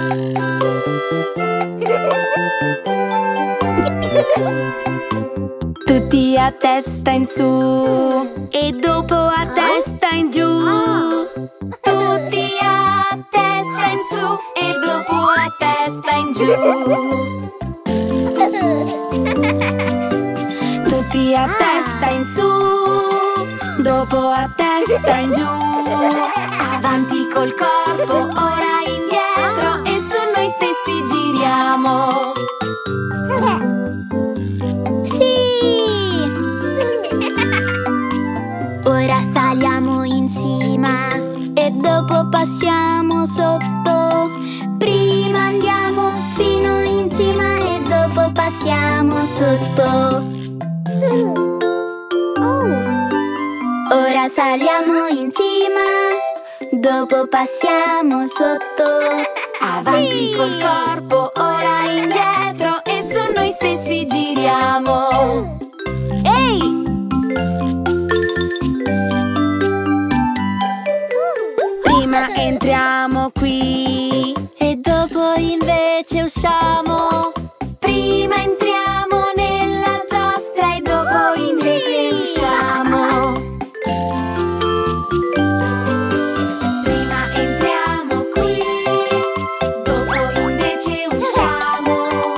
Tutti a testa in su e dopo a testa in giù. Tutti a testa in su e dopo a testa in giù. Tutti a testa in su, dopo a testa in giù. Avanti col corpo, ora indietro e su noi stessi giriamo. Ora saliamo in cima e dopo passiamo sotto. Prima andiamo fino in cima e dopo passiamo sotto. Ora saliamo in cima, dopo passiamo sotto. Avanti Sì! col corpo, ora indietro e su noi stessi giriamo. Ehi! Prima entriamo qui e dopo invece usciamo. Prima entriamo nella giostra e dopo invece usciamo. Prima entriamo qui, dopo invece usciamo.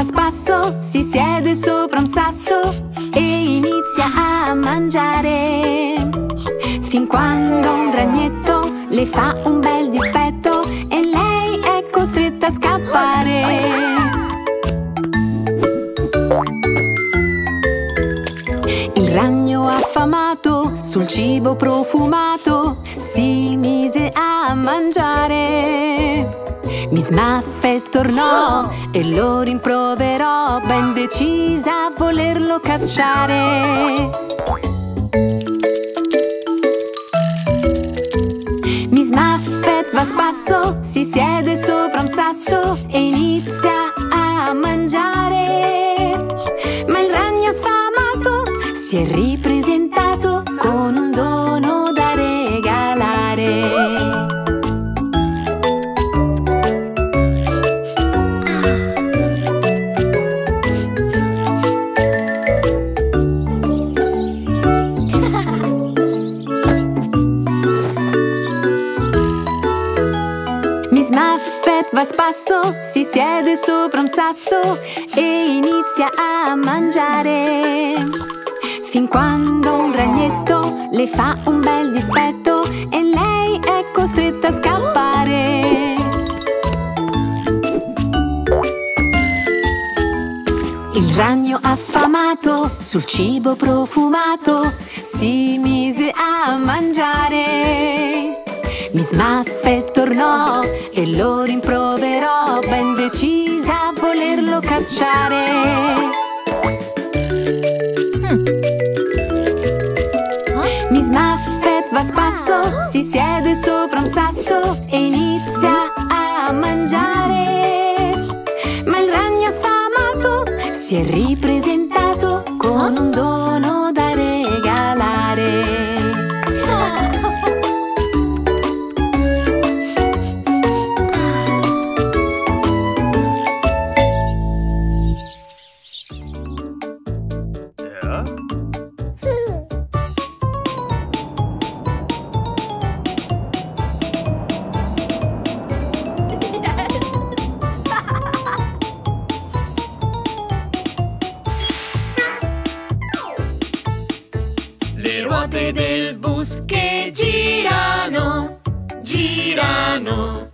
a spasso, si siede sopra un sasso e inizia a mangiare. Fin quando un ragnetto le fa un bel dispetto e lei è costretta a scappare. Il ragno affamato sul cibo profumato si mise a mangiare. Miss Muffet tornò e lo rimproverò, ben decisa a volerlo cacciare. Miss Muffet va a spasso, si siede sopra un sasso e inizia a mangiare. Ma il ragno affamato si è ripresentato con un dono da regalare. Va a spasso, si siede sopra un sasso e inizia a mangiare. Fin quando un ragnetto le fa un bel dispetto e lei è costretta a scappare. Il ragno affamato sul cibo profumato si mise a mangiare. Miss Muffet tornò e lo rimproverò, ben decisa a volerlo cacciare. Mm. Miss Muffet va a spasso, si siede sopra un sasso e inizia a mangiare. Ma il ragno affamato si è ripresentato con un dono da regalare. Del bus che girano, girano,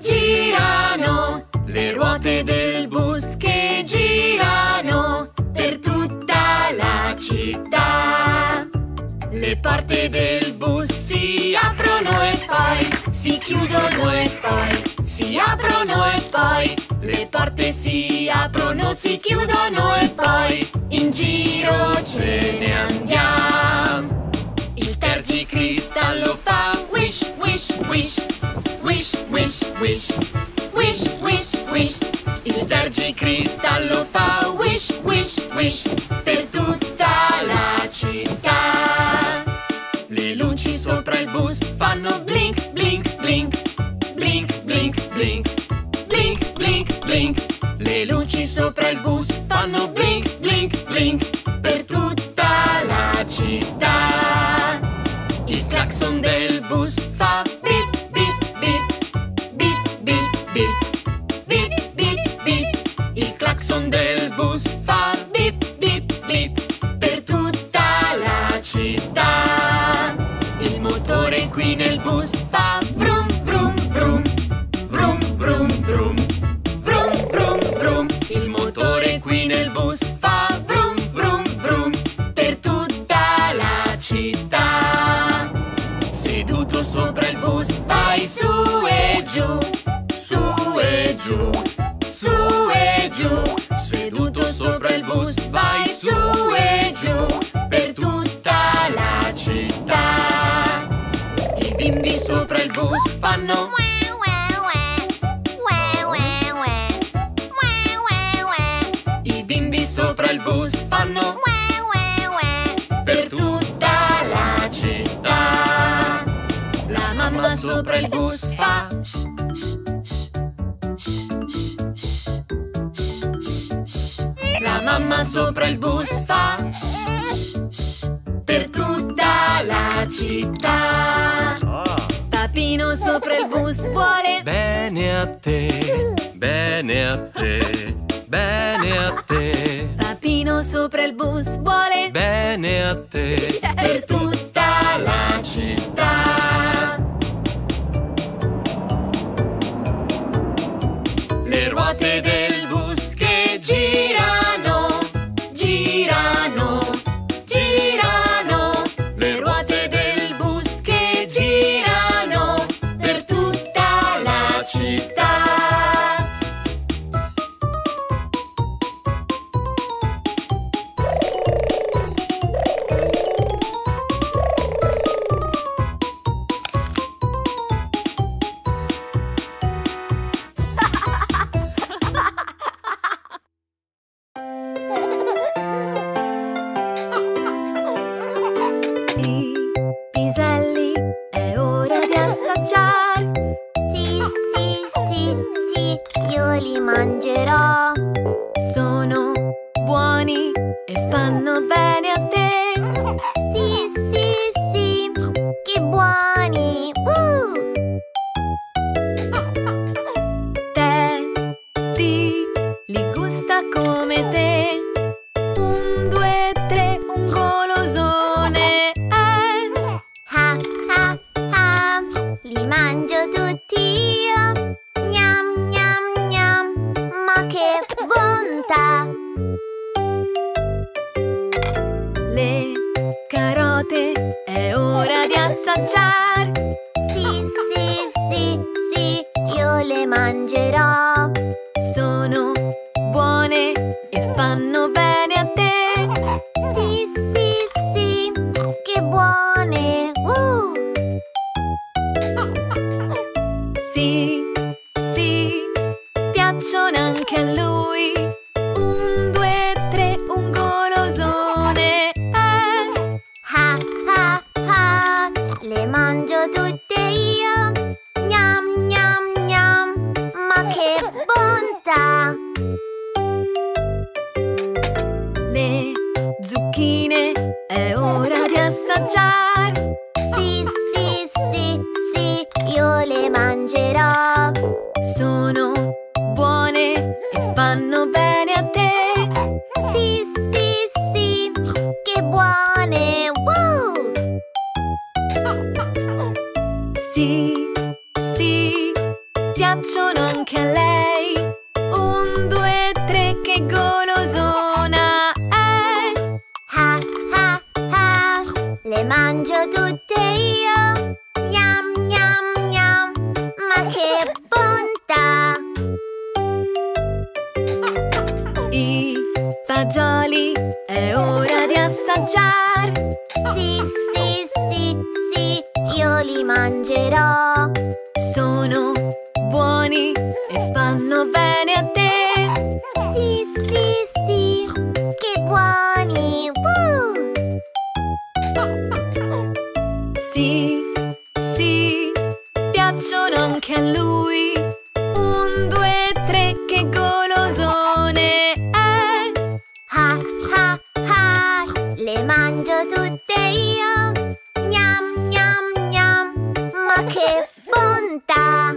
girano. Le ruote del bus che girano per tutta la città. Le porte del bus si aprono e poi si chiudono e poi si aprono e poi le porte si aprono, si chiudono e poi in giro ce ne andiamo. Il tergicristallo fa wish, wish, wish, wish, wish, wish, wish, wish, wish. Il tergicristallo fa wish, wish, wish per tutta la città. Le luci sopra il bus fanno blink, blink, blink, blink, blink, blink, blink, blink, blink. Le luci sopra il bus fanno blink, blink, blink per tutta la città. Il clacson del bus fa bip, bip, bip, bip, bip, bip, bip, bip, bip. Il clacson del bus fa bip, bip, bip per tutta la città. Il motore qui nel bus fa vrum, vrum, vrum, vrum, vrum, vrum, vrum, vrum, vrum. Il motore qui nel bus fa vrum, vrum, vrum per tutta la città. Seduto sopra il bus vai su e giù, su e giù, su e giù. Seduto sopra il bus vai su e giù per tutta la città. I bimbi sopra il bus fanno I bimbi sopra il bus fanno per tutta la città. La mamma sopra il bus fa shh, shh, shh, shh, shh, shh, shh. La mamma sopra il bus fa shh, shh, shh, per tutta la città. Papino sopra il bus vuole bene a te, bene a te, bene a te. Papino sopra il bus vuole bene a te. Per tutta la città. Le ruote del bus che girano, girano, girano. Le ruote del bus che girano per tutta la città. Sì, sì, sì, sì, io li mangerò. Sono buoni e fanno bene a te. Sì, sì, sì, che buoni! Uh! Teddy li gusta come te. Un, due, tre, un golosone è. Ah, ah, ah, li mangio tutti io. Gnam, gnam, gnam, ma che bontà! Le carote è ora di assaggiar. Sì, sì, sì, sì, io le mangerò. Sono buone e fanno bene a te. Sì, sì, sì, che buone! Uh! Sì, sì, piacciono anche a lui. Un, due, tre, un golosone è. Ah, ah, ah, le mangio tutte io. Gnam, gnam, gnam, ma che bontà! Le zucchine è ora di assaggiar. Sì, sì, sì, sì, io le mangerò. Sono buone e fanno bene a te. Sì, sì, sì, che buone! Woo! Sì, sì, piacciono anche a lei. Un, due, tre, che golosona è. Ah, ah, ah, le mangio tutte io. Gnam, gnam, gnam, ma che bontà! I fagioli è ora di assaggiar. Sì, sì, sì, sì, io li mangerò. Sono buoni e fanno bene a te. Sì, sì, sì, che buoni! Woo! Sì, sì, piacciono anche a lui. Un, due, tre, che golosone è. Ah, ah, ah, le mangio tutte io. Gnam, gnam, gnam, ma che bontà!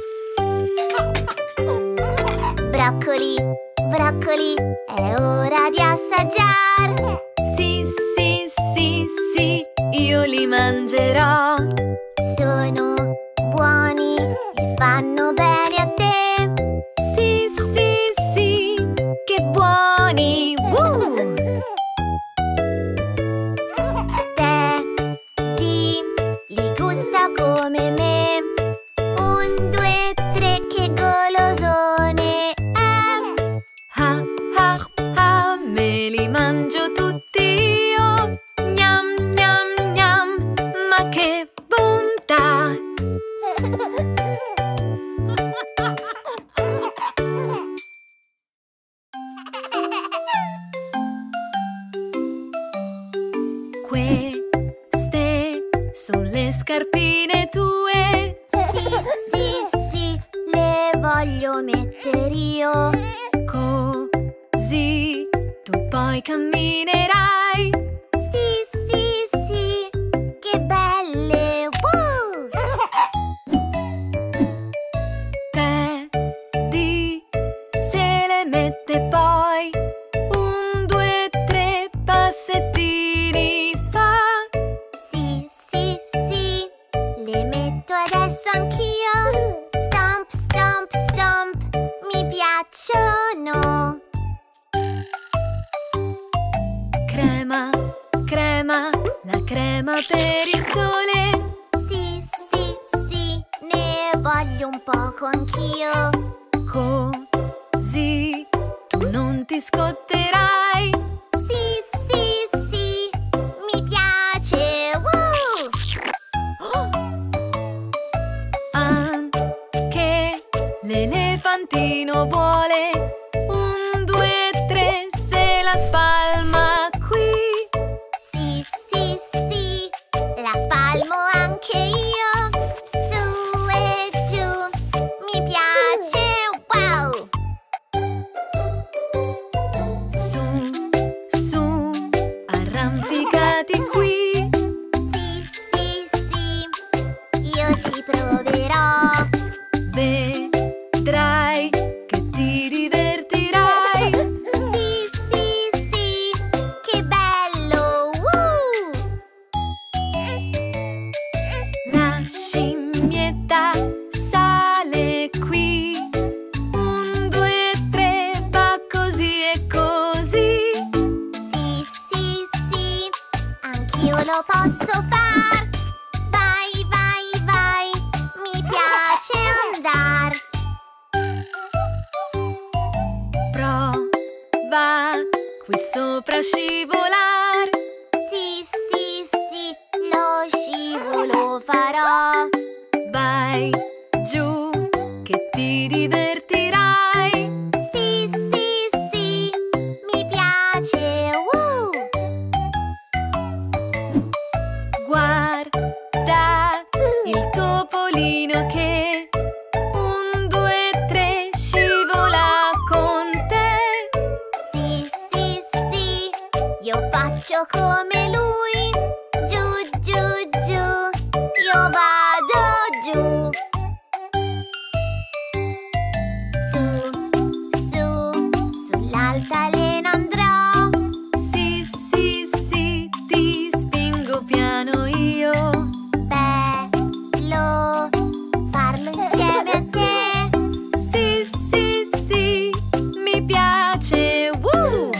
Broccoli, broccoli, è ora di assaggiar. Sì, sì, sì, sì, io li mangerò. Sono buoni e fanno bene a te. Sì, sì, sì, che buoni! Woo! Teddy li gusta come me. Un, due, tre, che golosone è. Ah, ah, ah, me li mangio tutti io. Gnam, gnam, gnam, ma che bontà! Queste sono le scarpine tue. Sì, sì, sì, le voglio mettere io. Così tu poi camminerai. Sì, sì, sì, che belle! Woo! Teddy se le mette piacciono. Crema, crema, la crema per il sole. Sì, sì, sì, ne voglio un poco anch'io. Così tu non ti scotterai. Sì, sì, sì, mi piace. Woo! Anche l'elefantino vuole. Un, due, tre, se la spalma qui. Sì, sì, sì, la spalmo anche io. Su e giù, mi piace. Wow! Su, su, arrampicati qui. Sì, sì, sì, io ci proverò. Vedrai che ti divertirai. Sì, sì, sì, che bello! Woo! La scimmietta sale qui. Un, due, tre, va così e così. Sì, sì, sì, anch'io lo posso far. Vai, vai, vai, mi piace andar. Prova qui sopra a scivolar. Sì, sì, sì, lo scivolo farò. Vai giù che ti divertirai. Sì, sì, sì, mi piace. Woo! Guarda il topolino che un, due, tre scivola con te. Sì, sì, sì, io faccio come lui. Giù, giù, giù, io vado giù. Su, su, sull'altalena andrò. Sì, sì, sì, ti spingo piano io. Bello farlo insieme a te. Sì, sì, sì, mi piace. Woo!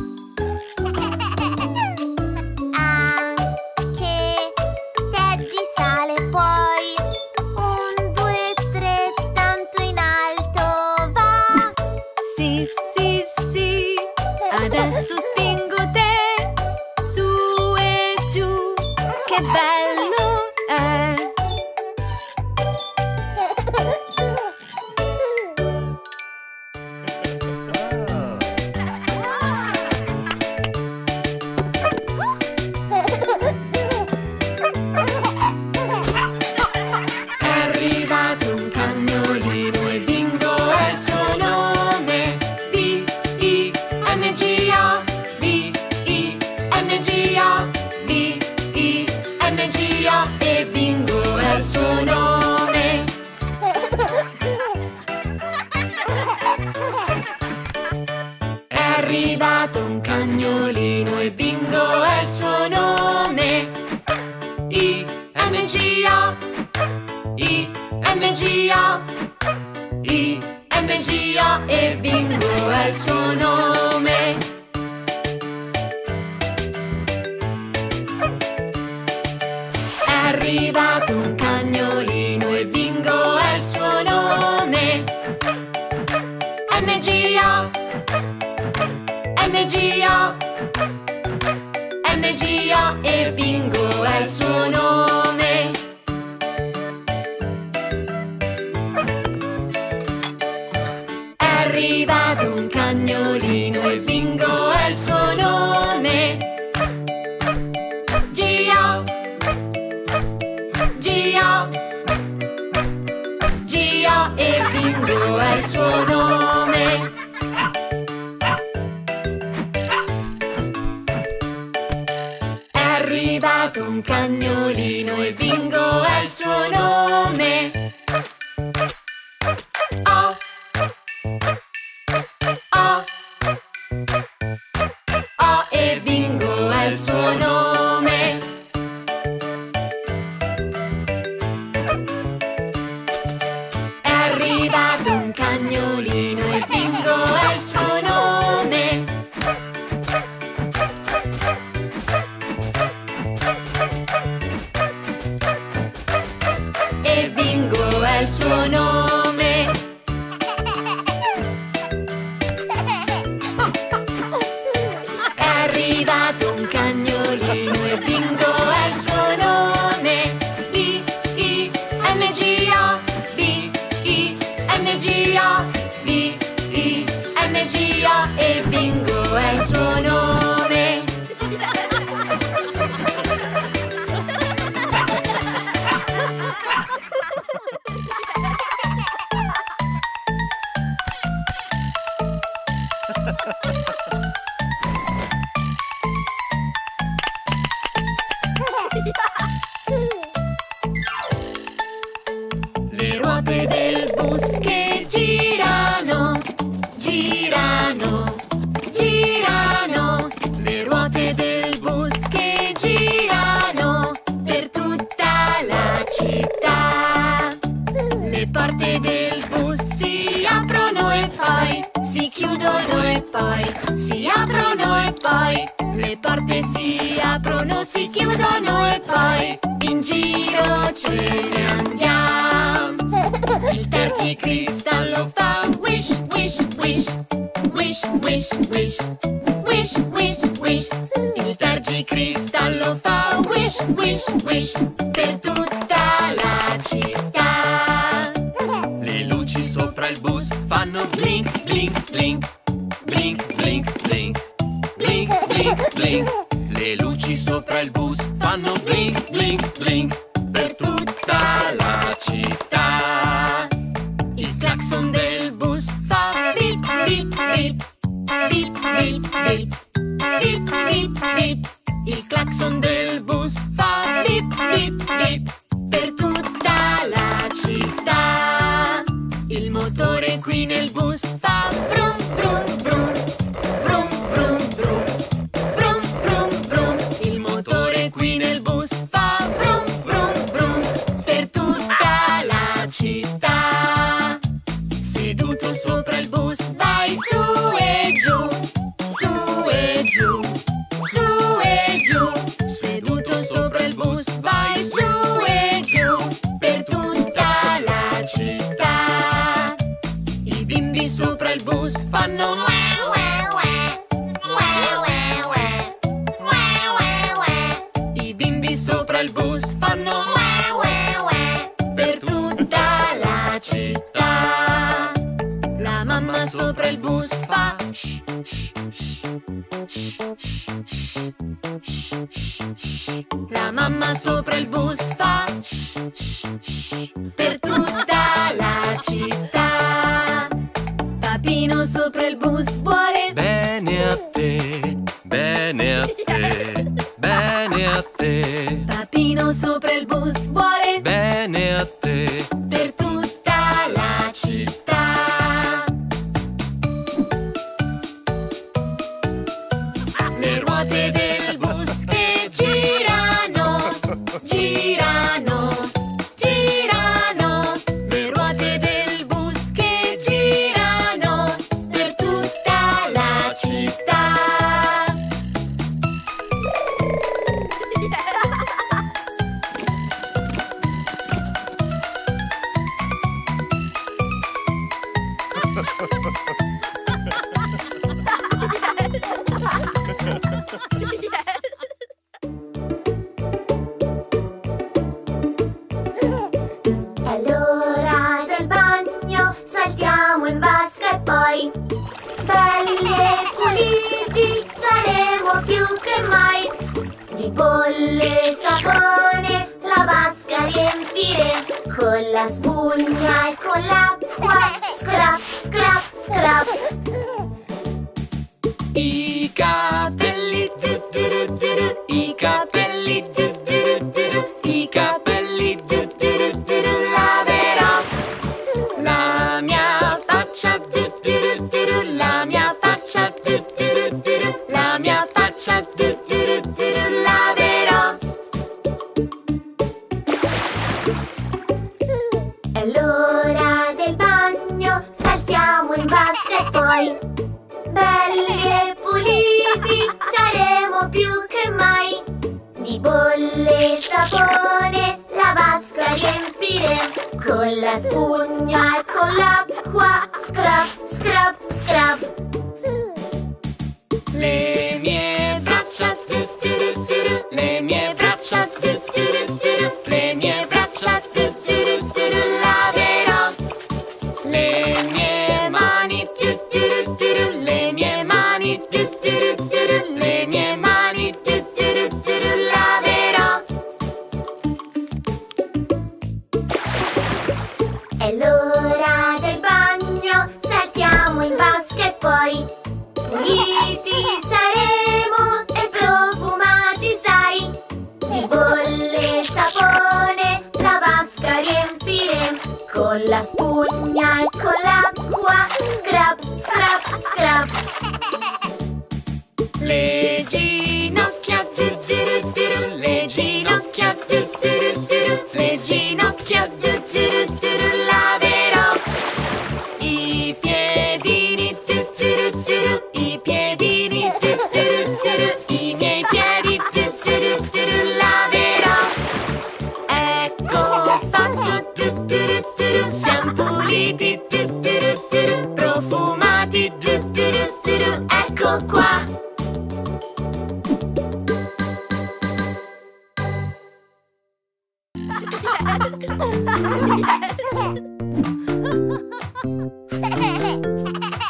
Anche Teddy sale poi. Un, due, tre, tanto in alto va. Sì, sì, sì, adesso spingo te. Su e giù, che bello è. È arrivato un cagnolino e Bingo è il suo nome. B I N G O, B I N G O, B I N G O e Bingo è il suo nome. È arrivato un cagnolino e Bingo è il suo nome. I N G O, I N G O, I N G O e Bingo è il suo nome. È arrivato un cagnolino e Bingo è il suo nome. N G O, N G O, N G O e Bingo è il suo nome. È arrivato un cagnolino e Bingo è il suo nome. G O, G O, G O e Bingo è il suo nome. È arrivato un cagnolino e Bingo è il suo nome. O, O, O e Bingo è il suo nome. È arrivato un cagnolino e Bingo A, B, I, N, G, A e Bingo è il suo nome. Le ruote del bus che girano, girano, girano. Le ruote del bus che girano per tutta la città. Le porte del bus si aprono e poi si chiudono e poi si aprono e poi le porte si aprono, si chiudono e poi in giro ce ne andiamo. Il tergicristallo fa wish, wish, wish, wish, wish, wish, wish, wish, wish. Il tergicristallo fa wish, wish, wish per tutta la città. Le luci sopra il bus fanno blink, blink, blink, blink, blink, blink, blink, blink, blink. Le luci sopra il bus fanno blink, blink, blink per tutta la città. Il clacson del bus fa bip, bip, bip, bip, bip, bip, bip, bip, bip. Il clacson del bus fa bip, bip, bip per tutta la città. Il motore qui nel bus fa brum, brum, brum, brum, brum, brum, brum, brum, brum. Il motore qui nel bus fa brum, brum, brum per tutta la città. Seduto sopra il bus vai su e giù, su e giù, su e giù. Seduto sopra il bus vai su e giù per tutta la città. I bimbi sopra il bus fanno wow, wow, wow, wow, wow, wow, wow. I bimbi sopra il bus fanno wow, wow, wow per tutta la città. La mamma sopra il bus fa shh, shh, shh, shh, shh, shh, shh, shh. La mamma sopra il bus fa shh, shh, shh per tutta la città. Papino sopra il bus vuole Bene a te, bene a te, bene a te, Papino sopra il bus vuole bene a te. per tutta la città. Le ruote del bus che girano, girano, girano. Le ruote del bus che girano per tutta la città. È l'ora del bagno, saltiamo in vasca e poi belli e puliti saremo più che mai. Di bolle e sapone la vasca riempire, con la spugna e con l'acqua, scrap, scrap, scrap. I capelli, tu, tu, tu, tu, i capelli, tu, tu, tu, i capelli, tu, tu, tu, laverò. La mia faccia, tu, tu, tu, la mia faccia, tu, tu, tu, la mia faccia, tu, tu, tu, laverò. È l'ora del bagno, saltiamo in vasca e poi belli e puliti saremo più che mai. Di bolle e sapone la vasca riempire, con la spugna e con l'acqua, scrub, scrub, scrub. Le mie braccia, tu, tu, tu, le mie braccia, tu, tu, tu, le mie braccia, tu, tu, tu, laverò. Le mie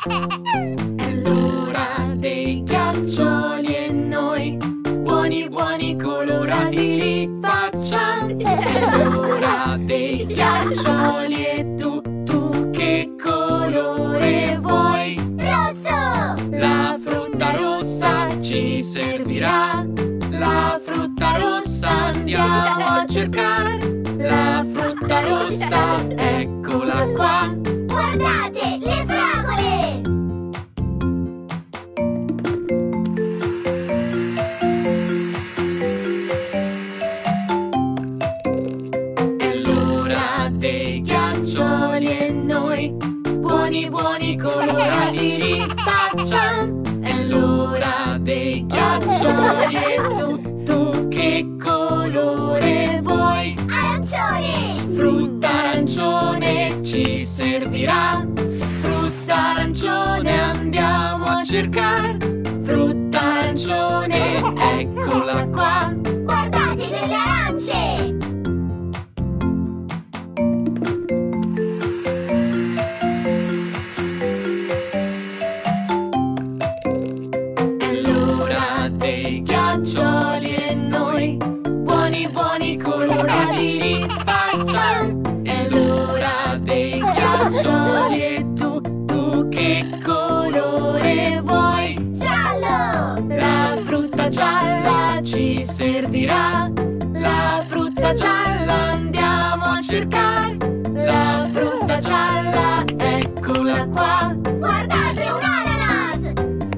È l'ora dei ghiaccioli e noi buoni buoni colorati li facciamo. È l'ora dei ghiaccioli e tu, tu che colore vuoi? Rosso! La frutta rossa ci servirà. La frutta rossa andiamo a cercare. La frutta rossa, eccola qua. Guardate, le fragole! È l'ora dei ghiaccioli e noi buoni buoni colorati li facciamo. È l'ora dei ghiaccioli e tu, tu che colore vuoi? Arancione! Frutta arancione ci servirà. Frutta arancione andiamo a cercare. Frutta arancione, eccola qua. Guardate delle arance! È l'ora dei ghiaccioli e noi buoni buoni colorati li facciamo. È l'ora dei ghiaccioli e tu, tu che colore vuoi? Giallo! La frutta gialla ci servirà. La frutta gialla andiamo a cercare. La frutta gialla, eccola qua. Guardate, un ananas!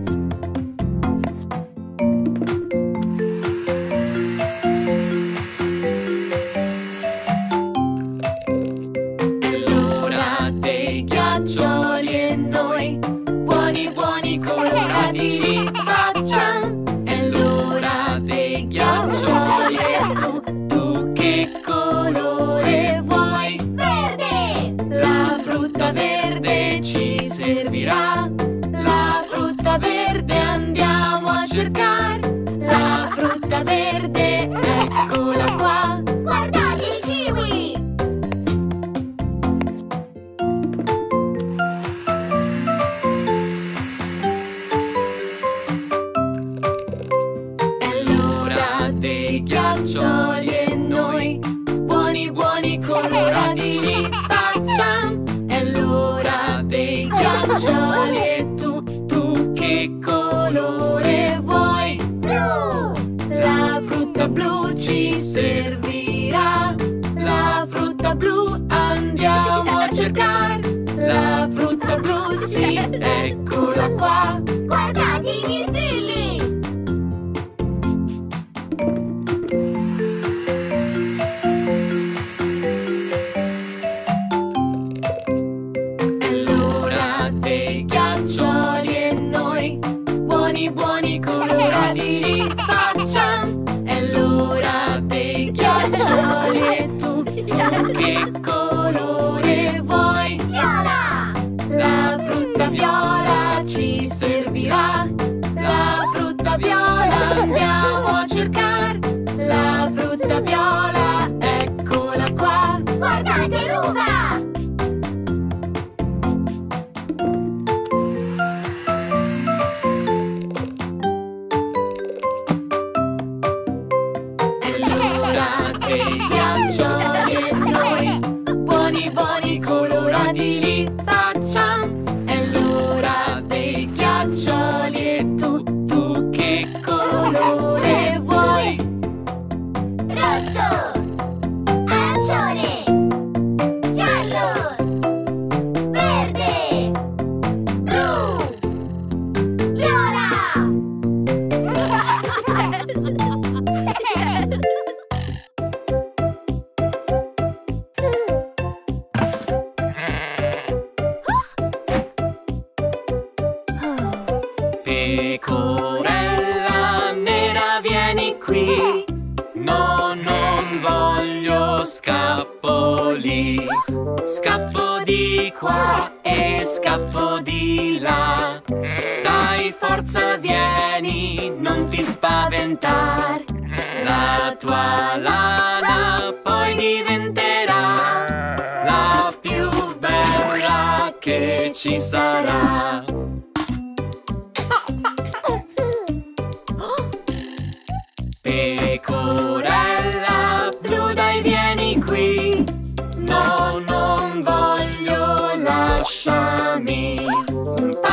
È l'ora dei ghiaccioli e noi buoni buoni colorati li facciamo. È l'ora dei ghiaccioli e tu, tu che colore vuoi? Verde! La frutta verde ci servirà. La frutta verde andiamo a cercare. La frutta verde, eccola qua. Guardate i kiwi! È l'ora dei ghiaccioli e noi buoni buoni colorati li facciamo. È l'ora dei ghiaccioli e tu, tu che colore vuoi? Blu! La frutta blu ci servirà. La frutta blu andiamo a cercare. La frutta blu, sì, eccola qua. Guardate i mirtilli! È l'ora dei ghiaccioli e noi buoni buoni colorati li facciamo. È l'ora dei ghiaccioli e tu, tu che colore vuoi? Viola! La frutta viola ci servirà. La frutta viola andiamo a cercare. La frutta viola, eccola qua. Guardate l'uva! È l'ora dei ghiaccioli e noi buoni buoni colorati li facciamo. È l'ora dei ghiaccioli e tu, tu che colore vuoi? Rosso! Arancione! Giallo! Verde! Blu! Viola! Pecorella nera, vieni qui. No, non voglio scappoli. Scappo di qua e scappo di là. Dai, forza, vieni, non ti spaventar. La tua lana poi diventerà la più bella che ci sarà.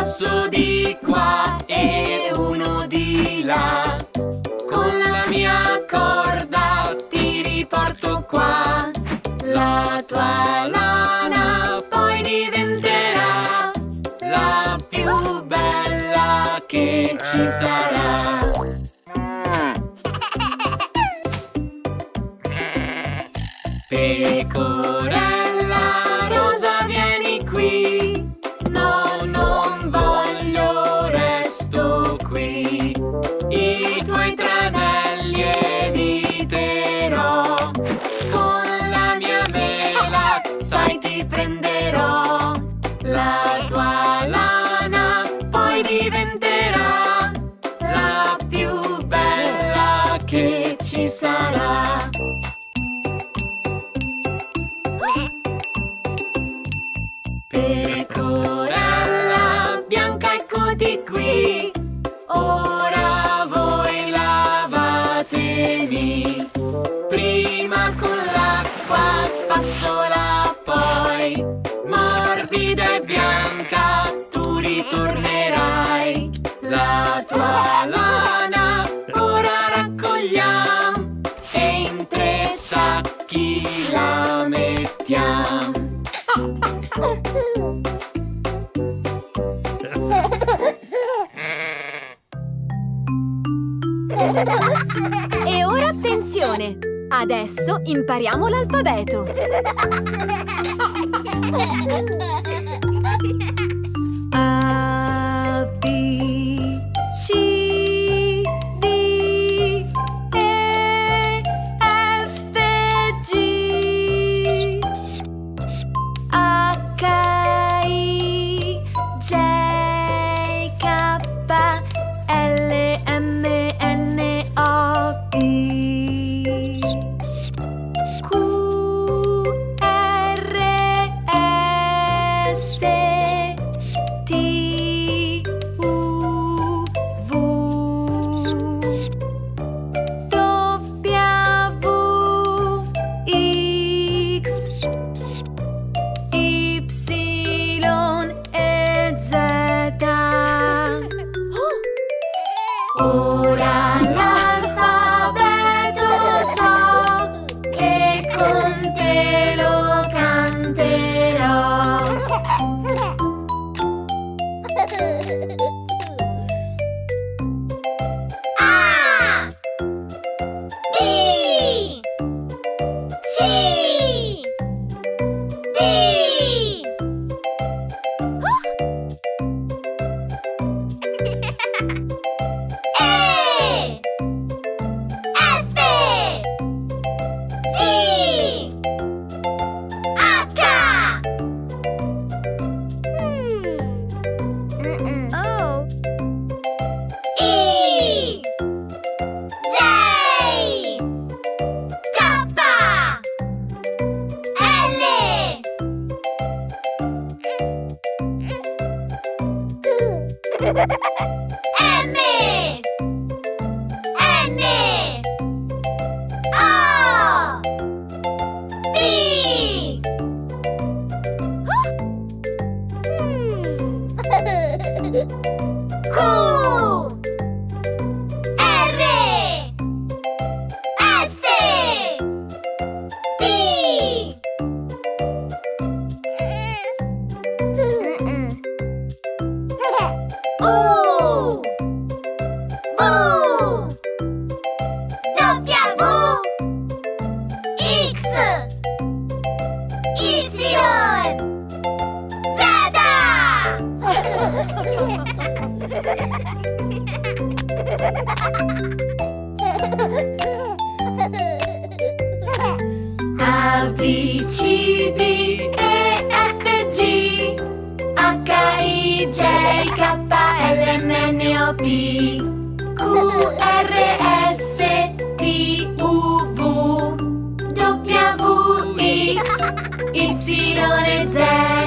passo di qua e uno di là. Con la mia corda ti riporto qua. La tua lana poi diventerà la più bella che ci sarà. Pecorella rosa, vieni qui. No, non voglio, resto qui. I tuoi tranelli eviterò. Con la mia vela, sai, ti prenderò. La tua lana poi diventerà la più bella che ci sarà. Pecorella bianca, eccoti qui. Ora voi lavatevi. Prima con l'acqua, spazzola poi. Morbida e bianca, tu ritornerai. La tua lana ora raccogliamo e in tre sacchi la mettiamo. E ora attenzione! Adesso impariamo l'alfabeto. A, B, C, D, E, F, G, H, I, J, K, L, M, N, O, P, Q, R, S, T, U, V, W, X, Y e Z. Ora l'alfabeto so e con te lo canterò. A, B, C, D, E, F, G, H. Oh. I, J, K, L, M, N, O, P, Q, R, S, T, U, V, W, X, Y, Z. A, B, C, D, E, F, G, H, I, J, K, L, M, N, O, P, Q, R, S, T, U, V, W, X, Y e Z.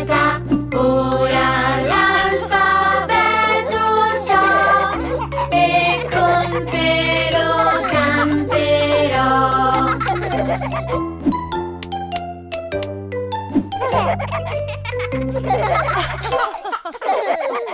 Ora l'alfabeto so e con te lo canterò.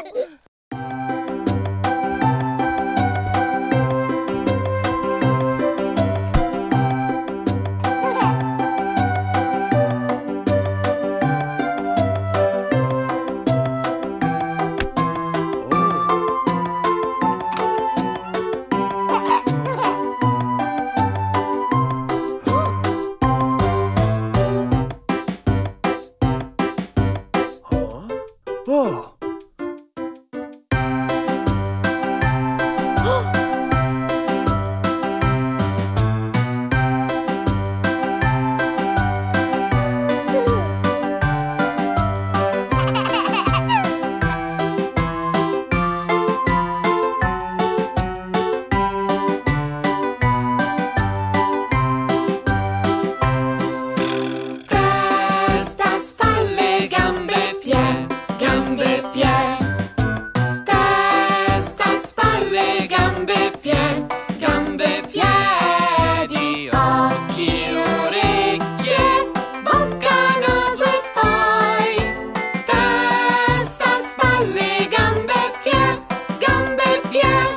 Oh! Testa, spalle, gambe, piedi, gambe, piedi. Testa, spalle, gambe, piedi, gambe, piedi. Occhi, orecchie, bocca, naso e poi. Testa, spalle, gambe, piedi, gambe, piedi.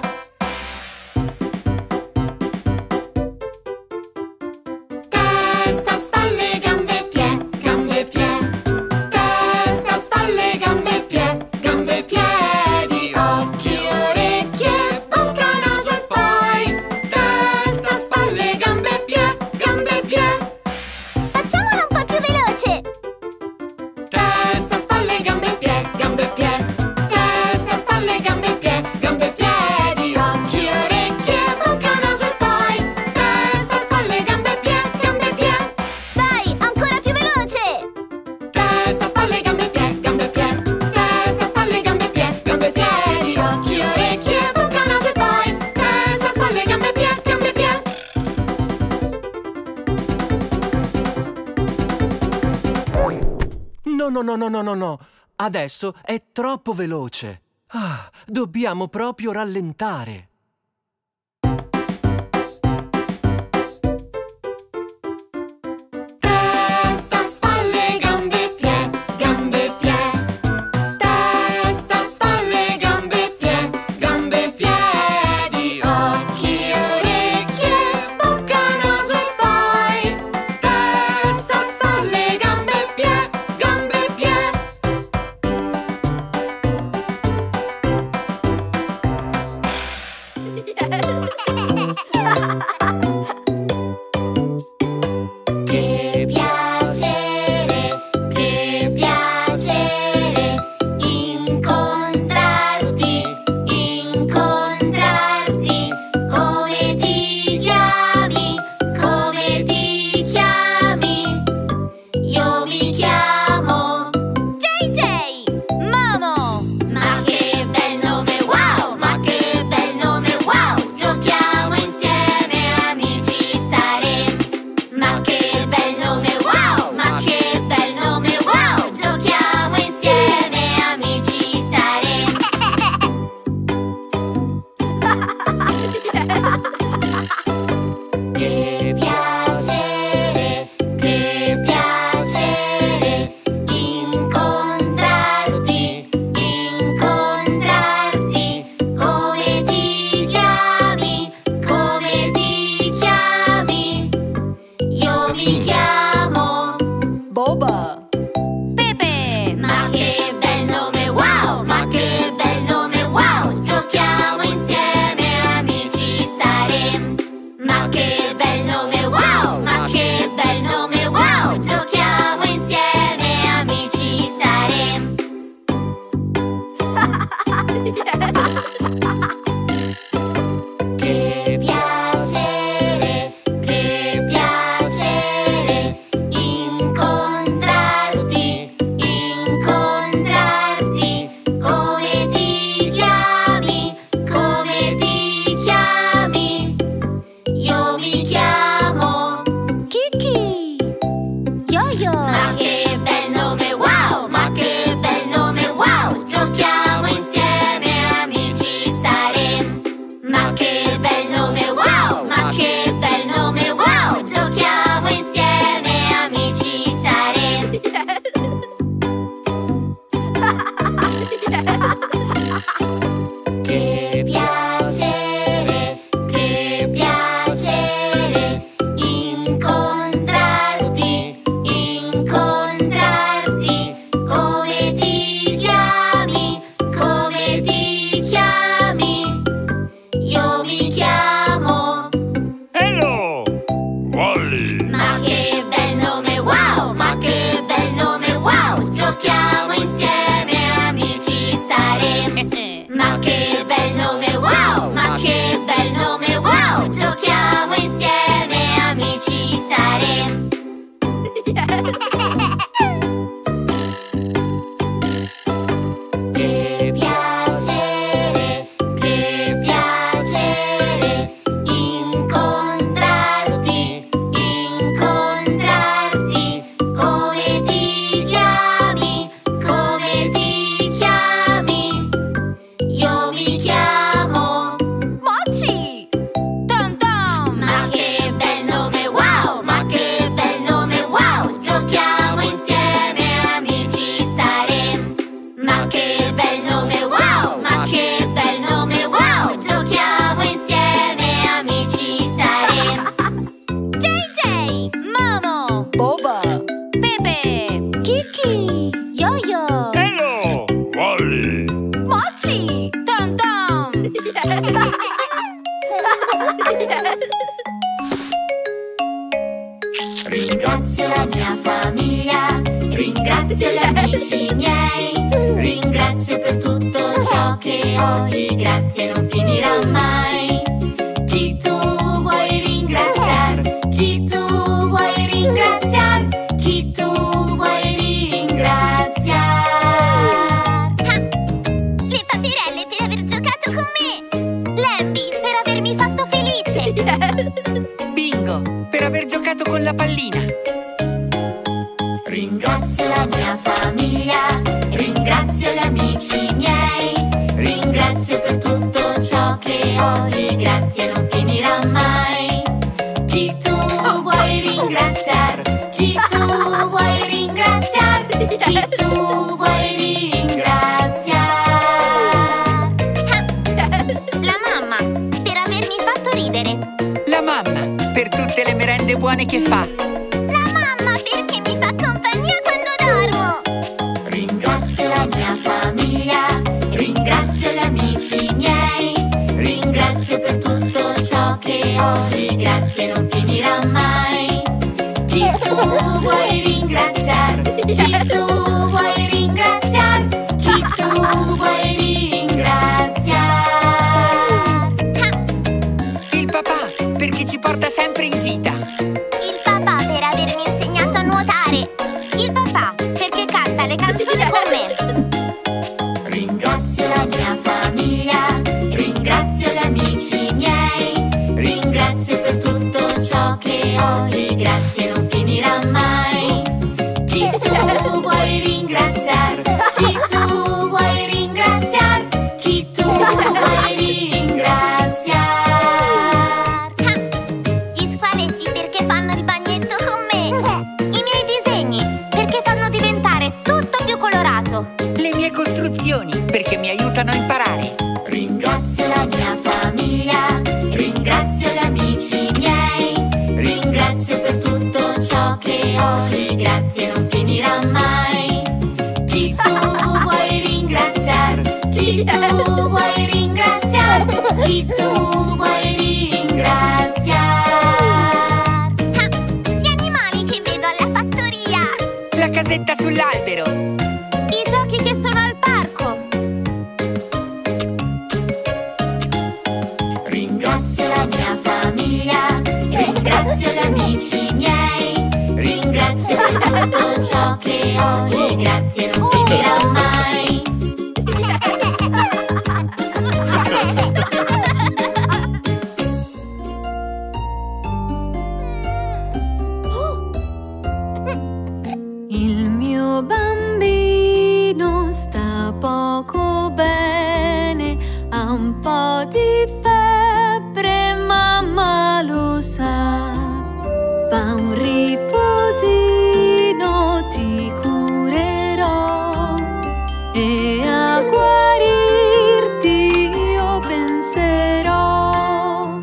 Testa, spalle, gambe, piedi, gambe, piedi. Testa, spalle, gambe, piedi, gambe, piedi. Occhi, orecchie, bocca, naso e poi. Testa, spalle, gambe, piedi, gambe, piedi. Facciamolo un po' più veloce! Testa, spalle, gambe, piedi, gambe, piedi. Testa, spalle, gambe, piedi, gambe, piedi. Occhi, orecchie, bocca, naso e poi. Testa, spalle, gambe, piedi, gambe, piedi. Dai, ancora più veloce! Testa, spalle, gambe, piedi, gambe, piedi. Testa, spalle, gambe, piedi, gambe, piedi. Occhi, orecchie, bocca, naso e poi. Testa, spalle, gambe, piedi, gambe, piedi. No, no, no, no, no, no, no. Adesso è troppo veloce. Ah, dobbiamo proprio rallentare. Testa, spalle, gambe, piedi, gambe, piedi. Testa, spalle, gambe, piedi, gambe, piedi. Occhi, orecchie, bocca, naso e poi. Testa, spalle, gambe, piedi, gambe, piedi. Che piacere, che piacere incontrarti, incontrarti. Come ti chiami, come ti chiami? Io mi chiamo J J, Momo. Ma che bel nome, wow, ma che bel nome, wow. Giochiamo insieme, amici saremo. Ma che bel nome, wow, ma che bel nome, wow. Giochiamo insieme, amici saremo. Che piacere, che piacere incontrarti, incontrarti. Come ti chiami, come ti chiami? Io mi chiamo Boba. Pepe. Ma che bel nome, wow, ma che bel nome, wow. Giochiamo insieme, amici saremo. Ma che bel nome, wow, ma che bel nome, wow. Giochiamo insieme, amici saremo. Che piacere, che piacere incontrarti, incontrarti. Come ti chiami, come ti chiami? Io mi chiamo Kiki. Yo-Yo. Ma che bel nome, wow, ma che bel nome, wow. Giochiamo insieme, amici amici miei. Ringrazio per tutto ciò che ho, il grazie non finirà mai. Chi tu vuoi ringraziare? Chi tu vuoi ringraziare? Chi tu vuoi ringraziare? Ah, le paperelle per aver giocato con me. Lemby per avermi fatto felice. Bingo per aver giocato con la pallina. Ringrazio la mia famiglia, ringrazio gli amici miei. Ringrazio per tutto ciò che ho, il grazie non finirà mai. Chi tu vuoi ringraziare? Chi tu vuoi ringraziare? Chi tu vuoi ringraziare? La mamma per avermi fatto ridere. La mamma per tutte le merende buone che fa. La mamma perché mi fa compagnia quando dormo. Ringrazio la mia famiglia, ringrazio gli amici miei. Ringrazio per tutto ciò che ho, il grazie non finirà mai. Chi tu vuoi ringraziare? Chi tu vuoi ringraziare? Chi tu vuoi ringraziare? Il papà perché ci porta sempre in gita. Il papà per avermi insegnato a nuotare. Il papà perché canta le canzoni con me. Ringrazio la mia famiglia, ringrazio gli amici miei. Ringrazio per tutto ciò che ho, il grazie non finirà mai. Chi tu vuoi ringraziare? Chi tu vuoi ringraziare? Chi tu vuoi ringraziare? Gli squaletti perché fanno il bagnetto con me. I miei disegni perché fanno diventare tutto più colorato. Le mie costruzioni perché mi aiutano a imparare. Ringrazio la mia famiglia, ringrazio gli amici miei. Ringrazio per tutto ciò che ho, il grazie non finirà mai. Chi tu vuoi ringraziare? Chi tu vuoi ringraziare? Chi tu vuoi ringraziare? Gli animali che vedo alla fattoria. La casetta sull'albero. I giochi che sono al parco. Ringrazio la mia famiglia, ringrazio gli amici miei. Ringrazio per tutto ciò che ho, il grazie non finirà mai. Il mio bambino sta poco bene, ha un po' di febbre, mamma lo sa. Fa un riposino, ti curerò e a guarirti io penserò.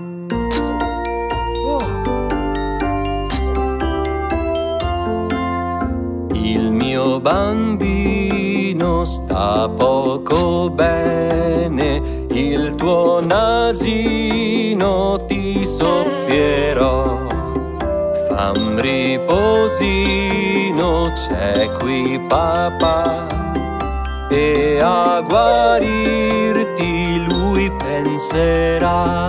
Il mio bambino sta poco bene, il tuo nasino ti soffierò. Fa un riposino, c'è qui papà, e a guarirti lui penserà.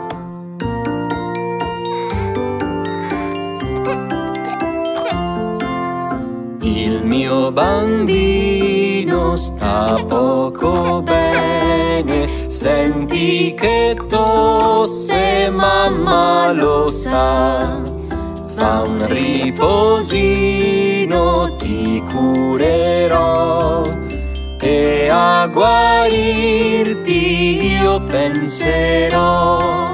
Il mio bambino sta poco bene, senti che tosse, mamma lo sa. Fa un riposino, ti curerò e a guarirti io penserò.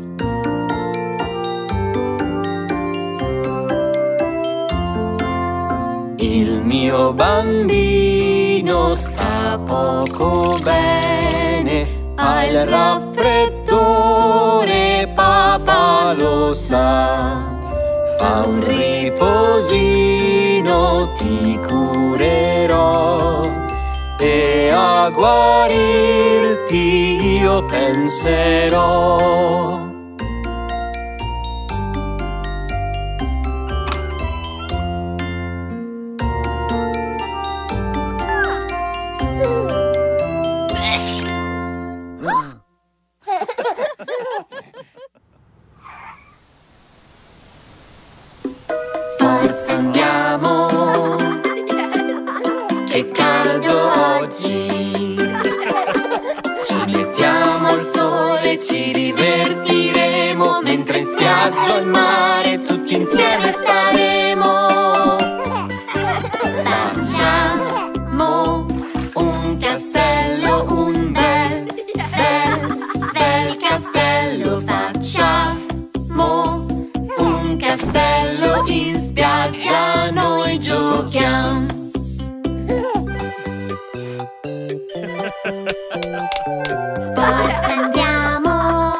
Il mio bambino sta poco bene, ha il raffreddore, papà lo sa. Fa un riposino, ti curerò e a guarirti io penserò. ci divertiremo, mentre in spiaggia o in mare tutti insieme staremo. Facciamo un castello, un bel, bel, bel castello. Facciamo un castello, in spiaggia noi giochiamo. Forza andiamo,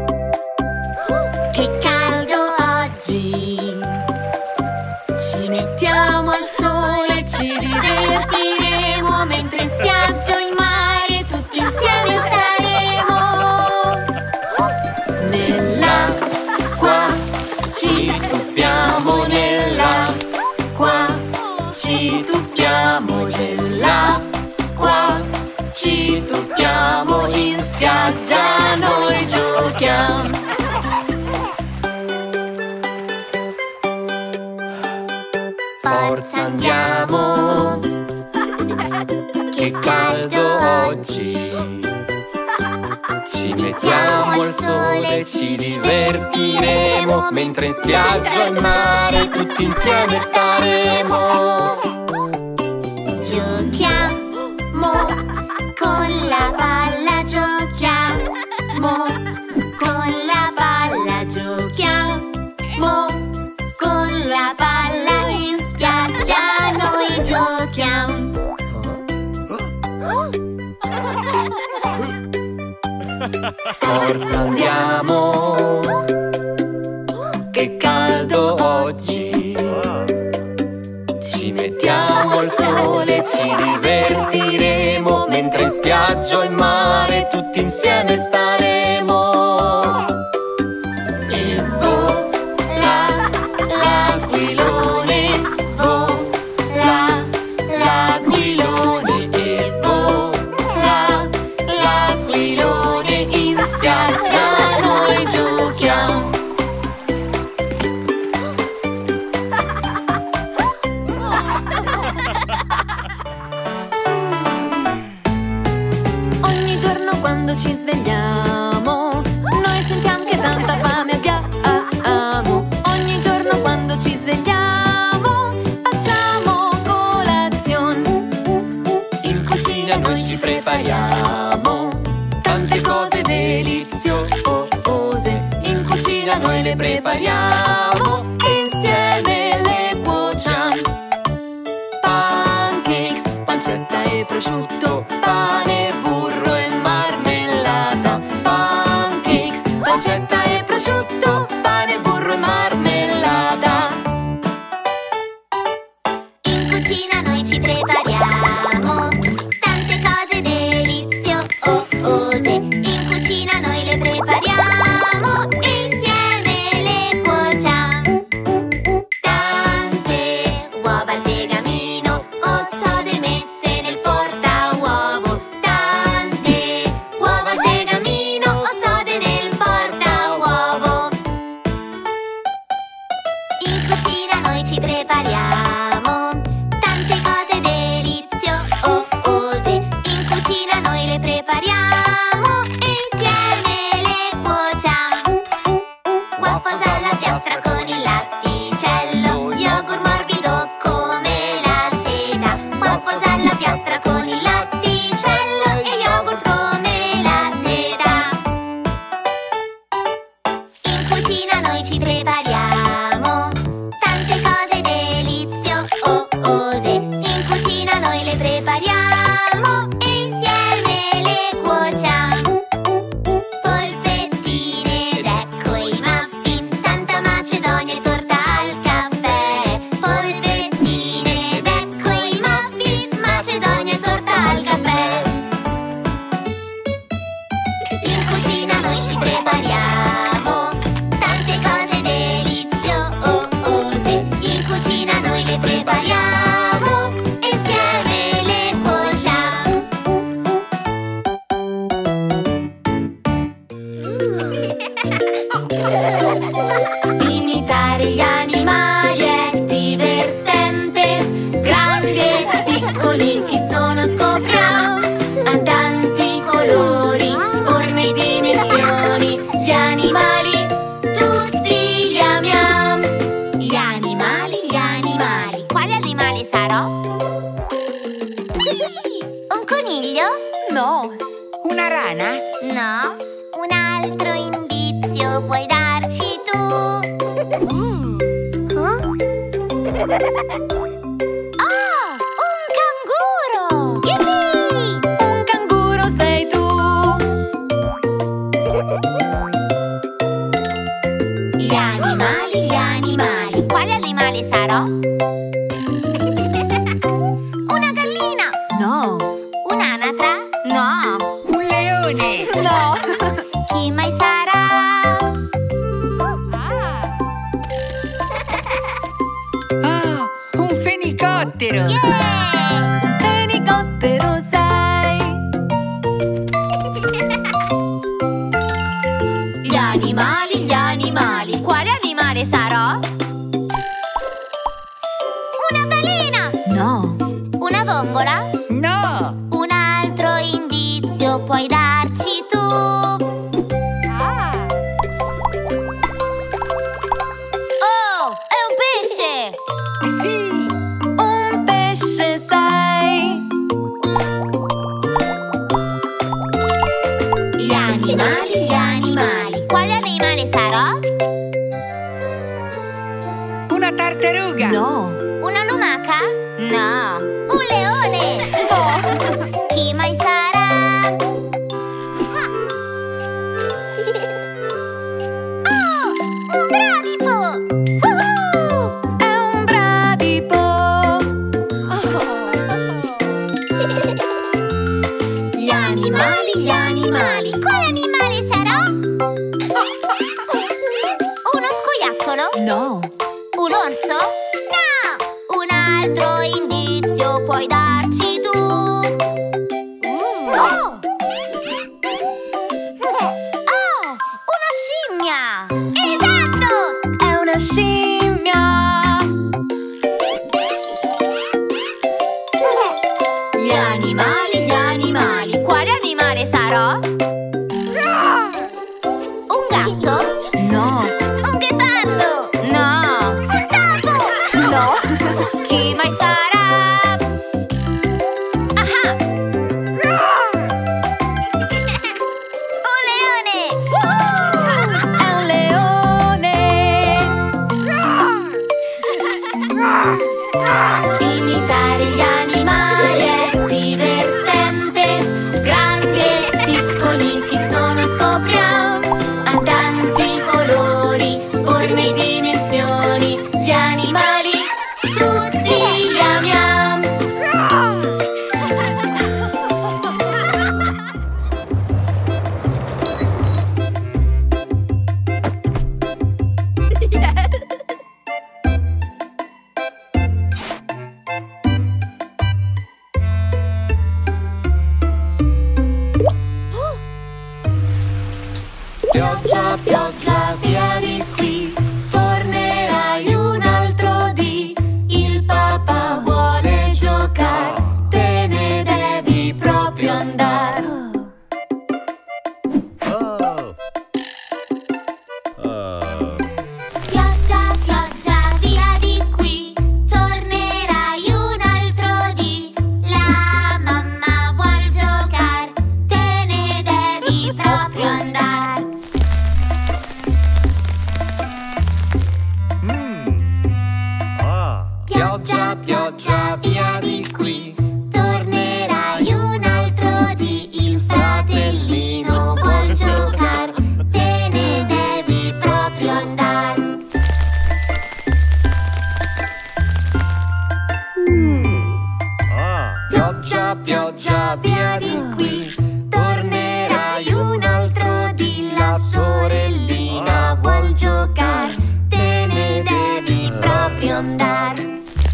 che caldo oggi. Ci mettiamo al sole, ci divertiremo, mentre in spiaggia o in mare tutti insieme staremo. Nell'acqua ci tuffiamo, nell'acqua ci tuffiamo, nell'acqua ci tuffiamo, in spiaggia noi giochiamo. Forza andiamo, che caldo oggi. Ci mettiamo al sole, ci divertiremo, mentre in spiaggia o in mare tutti insieme staremo. Giochiamo con la palla, giochiamo con la palla, giochiamo con la palla, in spiaggia noi giochiamo. Forza andiamo, che caldo oggi. Ci mettiamo al sole, ci divertiremo, mentre in spiaggia o in mare tutti insieme staremo. E vola l'aquilone, vola l'aquilone, e vola l'aquilone, in spiaggia noi giochiamo. Ogni giorno quando ci svegliamo, noi sentiamo che tanta fame abbiamo. Ogni giorno quando ci svegliamo, facciamo colazione. In cucina noi ci prepariamo tante cose deliziose. In cucina noi le prepariamo, insieme le cuociamo. Pancakes, pancetta e prosciutto, pane, burro e marmellata. Pancakes, pancetta e prosciutto, pane, burro e marmellata. In cucina noi ci prepariamo tante cose deliziose. In cucina noi le prepariamo, insieme le cuociamo. Tante uova al tegamino, o sode messe nel portauovo. Tante uova al tegamino, o sode nel portauovo. Una rana? No. Un altro indizio puoi darci tu? Mm. Huh? Oh, un canguro! Yippee! Un canguro sei tu. Gli animali, gli animali. Quale animale sarò? Una gallina? No. Un'anatra? No. Un leone? No. Chi mai sarà? Oh, un fenicottero! Yeah! Un fenicottero sei. Gli animali, gli animali. Quale animale sarò? Una balena? No. Una vongola? No! Un altro indizio puoi darci tu? Oh, è un pesce! Sì! Un pesce sei. Gli animali, gli animali. Quale animale sarò? Una tartaruga? No. Una lumaca? No. Un leone? No. Chi mai sarà? Oh, un bradipo! Woohoo! È un bradipo. Gli animali, gli animali. Quale animale sarò? Uno scoiattolo? No. Un orso? No! Un altro indizio puoi darci tu? Oh! Oh! Una scimmia! Esatto! È una scimmia. Gli animali, gli animali. Quale animale sarò? Un gatto? No. Un ghepardo? No! Un topo? No. Chi mai sarà? Ah! Un leone! È un leone. Imitare gli animali è divertente. Grandi e piccoli chi sono scopriamo. Han tanti colori, forme e dimensioni. Gli animali tutti li amiamo. Pioggia, pioggia, via di qui, tornerai un altro dì. Il papà vuole giocare, te ne devi proprio andare. Pioggia, pioggia, via di qui, tornerai un altro dì. La mamma vuol giocare, te ne devi proprio andare. Pioggia, pioggia, via di qui. Tornerai un altro dì. Il fratellino vuol giocare, te ne devi proprio andare. Pioggia, pioggia, via di qui. Tornerai un altro dì. La sorellina vuol giocare, te ne devi proprio andare.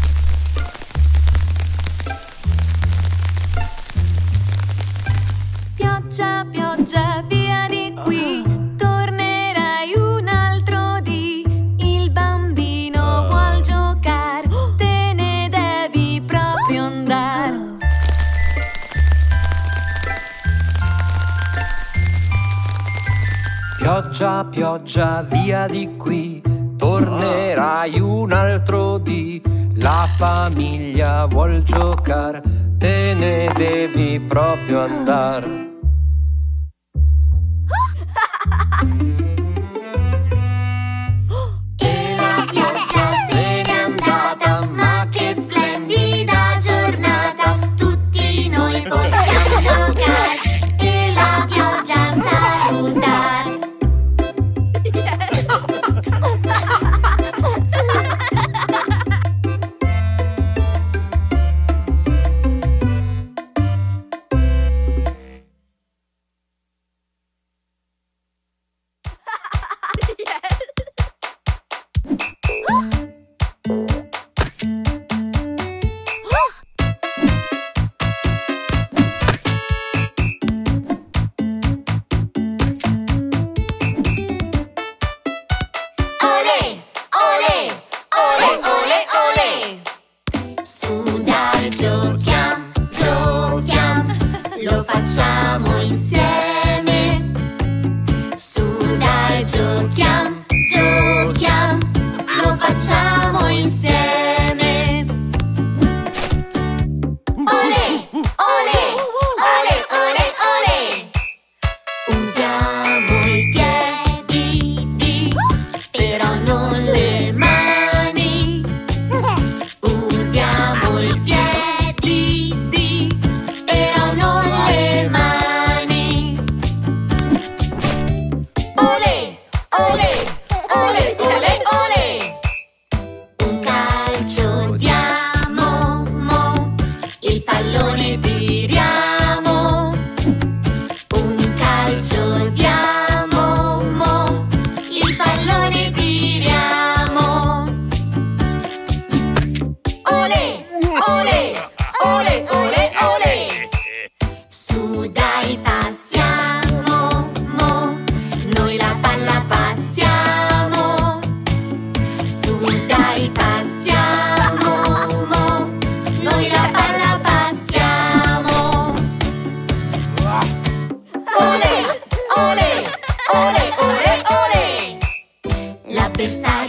Pioggia, pioggia, via di qui. Tornerai un altro dì. Il bambino vuol giocare, te ne devi proprio andare. Pioggia, pioggia, via di qui. Tornerai un altro dì. La famiglia vuol giocare, te ne devi proprio andare. insieme. Su dai giochiam, giochiam, lo facciamo insieme. Olè, olè, olè, olè, olè. Usiamo i piedi, di, però non le mani. Usiamo i piedi, di, però non le mani. Olè, olè, olè, olè, olè. Un calcio diamo, mo, il pallone tiriamo. Un calcio diamo, mo, il pallone tiriamo. Olè, olè, olè, olè, olè. Su dai passiamo, mo, noi la palla passiamo. Su dai passiamo, mo, noi la palla passiamo. Olè, olè, olè, olè, olè. L'avversario